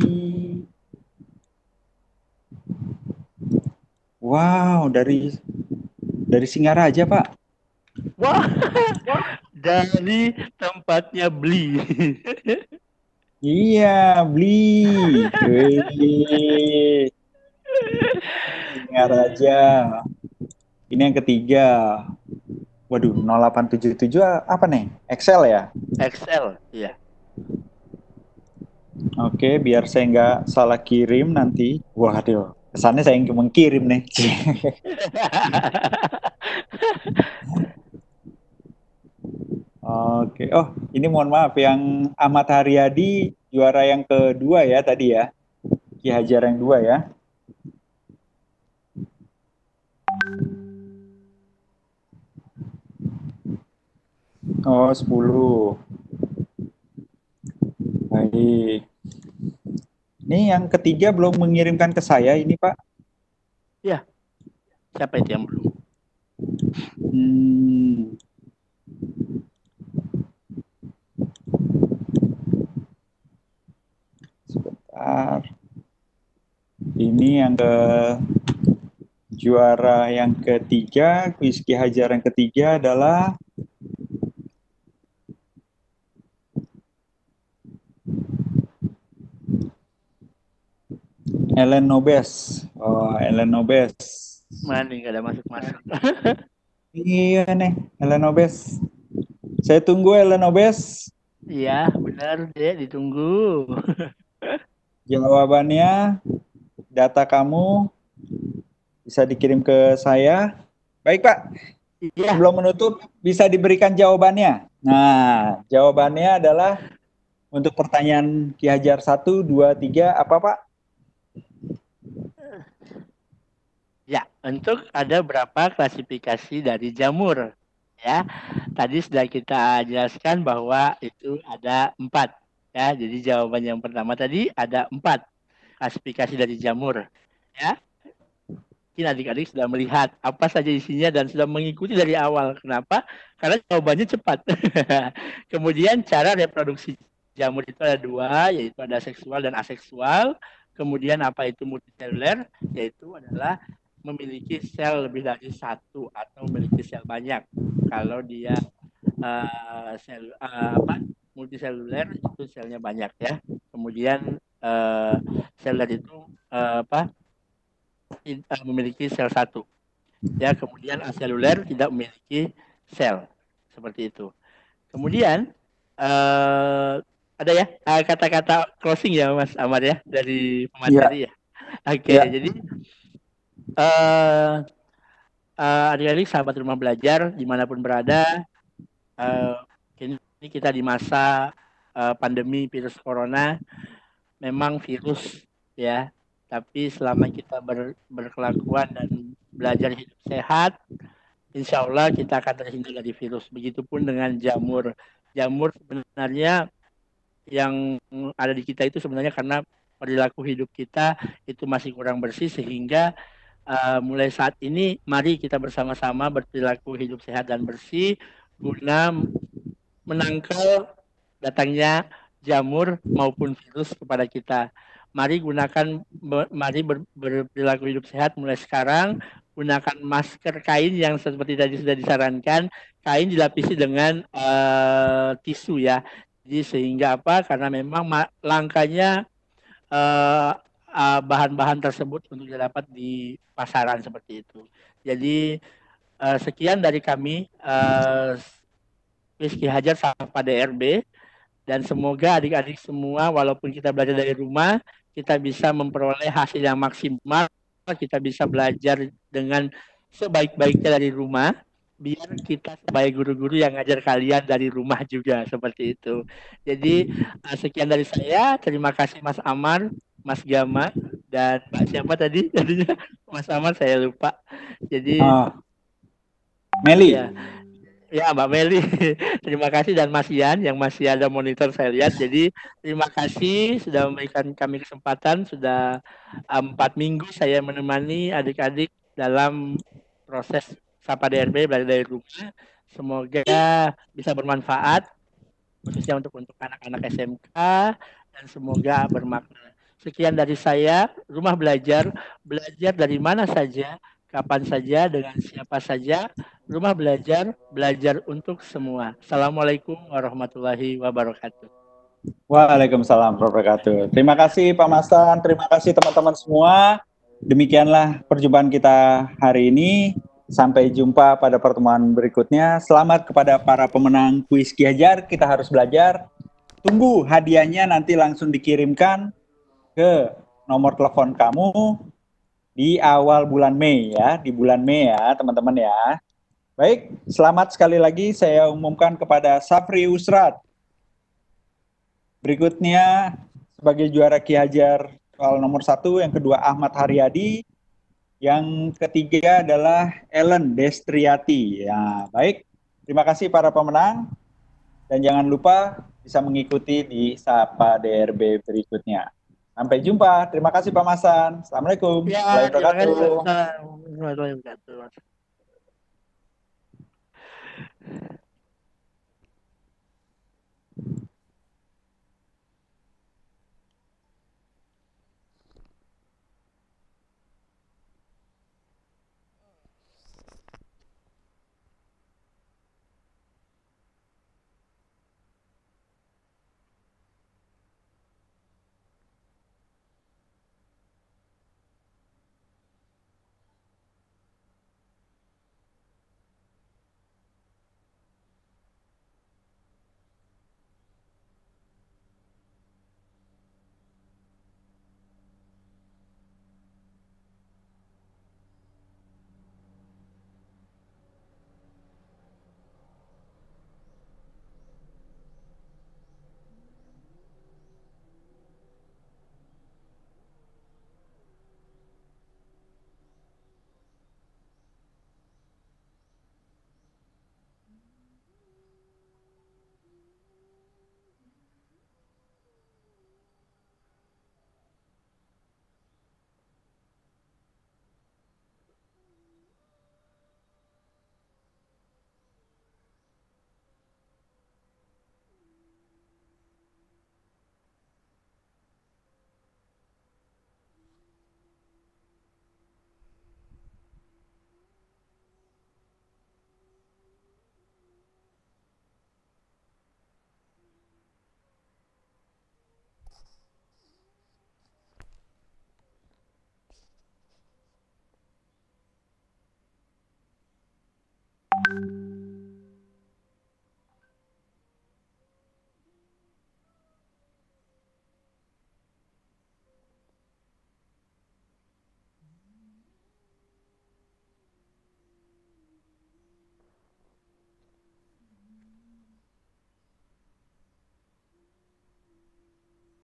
wow dari dari Singaraja, Pak. Wah, dari tempatnya beli. Iya, beli. Wih. Singaraja. Ini yang ketiga. Waduh, nol delapan tujuh tujuh apa nih? Excel ya? Excel, ya. Oke, biar saya nggak salah kirim nanti. Waduh, kesannya saya yang mengkirim nih. Oke, oh ini mohon maaf, yang Ahmad Haryadi juara yang kedua ya tadi ya. Ki Hajar yang dua ya. Oh, sepuluh. Baik. Ini yang ketiga belum mengirimkan ke saya ini, Pak. Ya, siapa itu yang belum? Hmm. Sebentar. Ini yang ke juara yang ketiga, kuis Ki Hajar yang ketiga adalah Ellen Nobes. Oh, Ellen Nobes. Mana nih, nggak ada masuk-masuk. Iya nih, Ellen Nobes. Saya tunggu Ellen Nobes. Iya, benar deh, ditunggu. Jawabannya, data kamu bisa dikirim ke saya. Baik, Pak. Iya. Sebelum menutup, bisa diberikan jawabannya. Nah, jawabannya adalah untuk pertanyaan Ki Hajar satu, dua, tiga, apa, Pak? Ya, untuk ada berapa klasifikasi dari jamur? Ya, tadi sudah kita jelaskan bahwa itu ada empat. Ya, jadi jawaban yang pertama tadi ada empat klasifikasi dari jamur. Ya, mungkin adik-adik sudah melihat apa saja isinya dan sudah mengikuti dari awal. Kenapa? Karena jawabannya cepat. Kemudian cara reproduksi jamur itu ada dua, yaitu ada seksual dan aseksual. Kemudian apa itu multiseluler? Yaitu adalah memiliki sel lebih dari satu atau memiliki sel banyak. Kalau dia uh, sel uh, apa multiseluler itu selnya banyak ya. Kemudian uh, seluler itu uh, apa memiliki sel satu. Ya, kemudian aseluler tidak memiliki sel seperti itu. Kemudian uh, ada ya kata-kata closing ya Mas Ahmad ya dari pemateri ya. ya. Oke, okay, ya. Jadi uh, uh, adik-adik sahabat rumah belajar dimanapun berada, uh, ini kita di masa uh, pandemi virus corona, memang virus ya, tapi selama kita ber, berkelakuan dan belajar hidup sehat, insya Allah kita akan terhindar dari virus. Begitupun dengan jamur. Jamur sebenarnya yang ada di kita itu sebenarnya karena perilaku hidup kita itu masih kurang bersih, sehingga uh, mulai saat ini mari kita bersama-sama berperilaku hidup sehat dan bersih guna menangkal datangnya jamur maupun virus kepada kita. Mari gunakan, mari ber, berperilaku hidup sehat mulai sekarang. Gunakan masker kain yang seperti tadi sudah disarankan. Kain dilapisi dengan uh, tisu ya. Jadi sehingga apa? Karena memang langkanya uh, uh, bahan-bahan tersebut untuk dapat di pasaran seperti itu. Jadi uh, sekian dari kami, uh, Rizky Hajar Sapa D R B, dan semoga adik-adik semua, walaupun kita belajar dari rumah, kita bisa memperoleh hasil yang maksimal, kita bisa belajar dengan sebaik-baiknya dari rumah, biar kita sebagai guru-guru yang ngajar kalian dari rumah juga, seperti itu. Jadi uh, sekian dari saya, terima kasih Mas Amar, Mas Gama, dan Mbak siapa tadi? Jadinya Mas Amar saya lupa. Jadi uh, Meli. Ya, ya Mbak Meli, terima kasih, dan Mas Ian yang masih ada monitor saya lihat. Jadi terima kasih sudah memberikan kami kesempatan. Sudah empat minggu saya menemani adik-adik dalam proses Sapa D R B belajar dari rumah. Semoga bisa bermanfaat khususnya untuk untuk anak-anak S M K, dan semoga bermakna. Sekian dari saya, Rumah Belajar, belajar dari mana saja, kapan saja, dengan siapa saja. Rumah Belajar, belajar untuk semua. Assalamualaikum warahmatullahi wabarakatuh. Waalaikumsalam warahmatullahi wabarakatuh. Terima kasih Pak Mastan, terima kasih teman-teman semua. Demikianlah perjumpaan kita hari ini. Sampai jumpa pada pertemuan berikutnya. Selamat kepada para pemenang kuis Ki Hajar. Kita harus belajar. Tunggu hadiahnya nanti langsung dikirimkan ke nomor telepon kamu di awal bulan Mei ya, di bulan Mei ya teman-teman ya. Baik, selamat sekali lagi saya umumkan kepada Safri Usrat. Berikutnya sebagai juara Ki Hajar soal nomor satu, yang kedua Ahmad Haryadi, yang ketiga adalah Ellen Destriati. Ya, baik, terima kasih para pemenang, dan jangan lupa bisa mengikuti di Sapa D R B berikutnya. Sampai jumpa. Terima kasih Pak Masan. Assalamualaikum. Ya, terima kasih. Warahmatullahi wabarakatuh. Warahmatullahi wabarakatuh.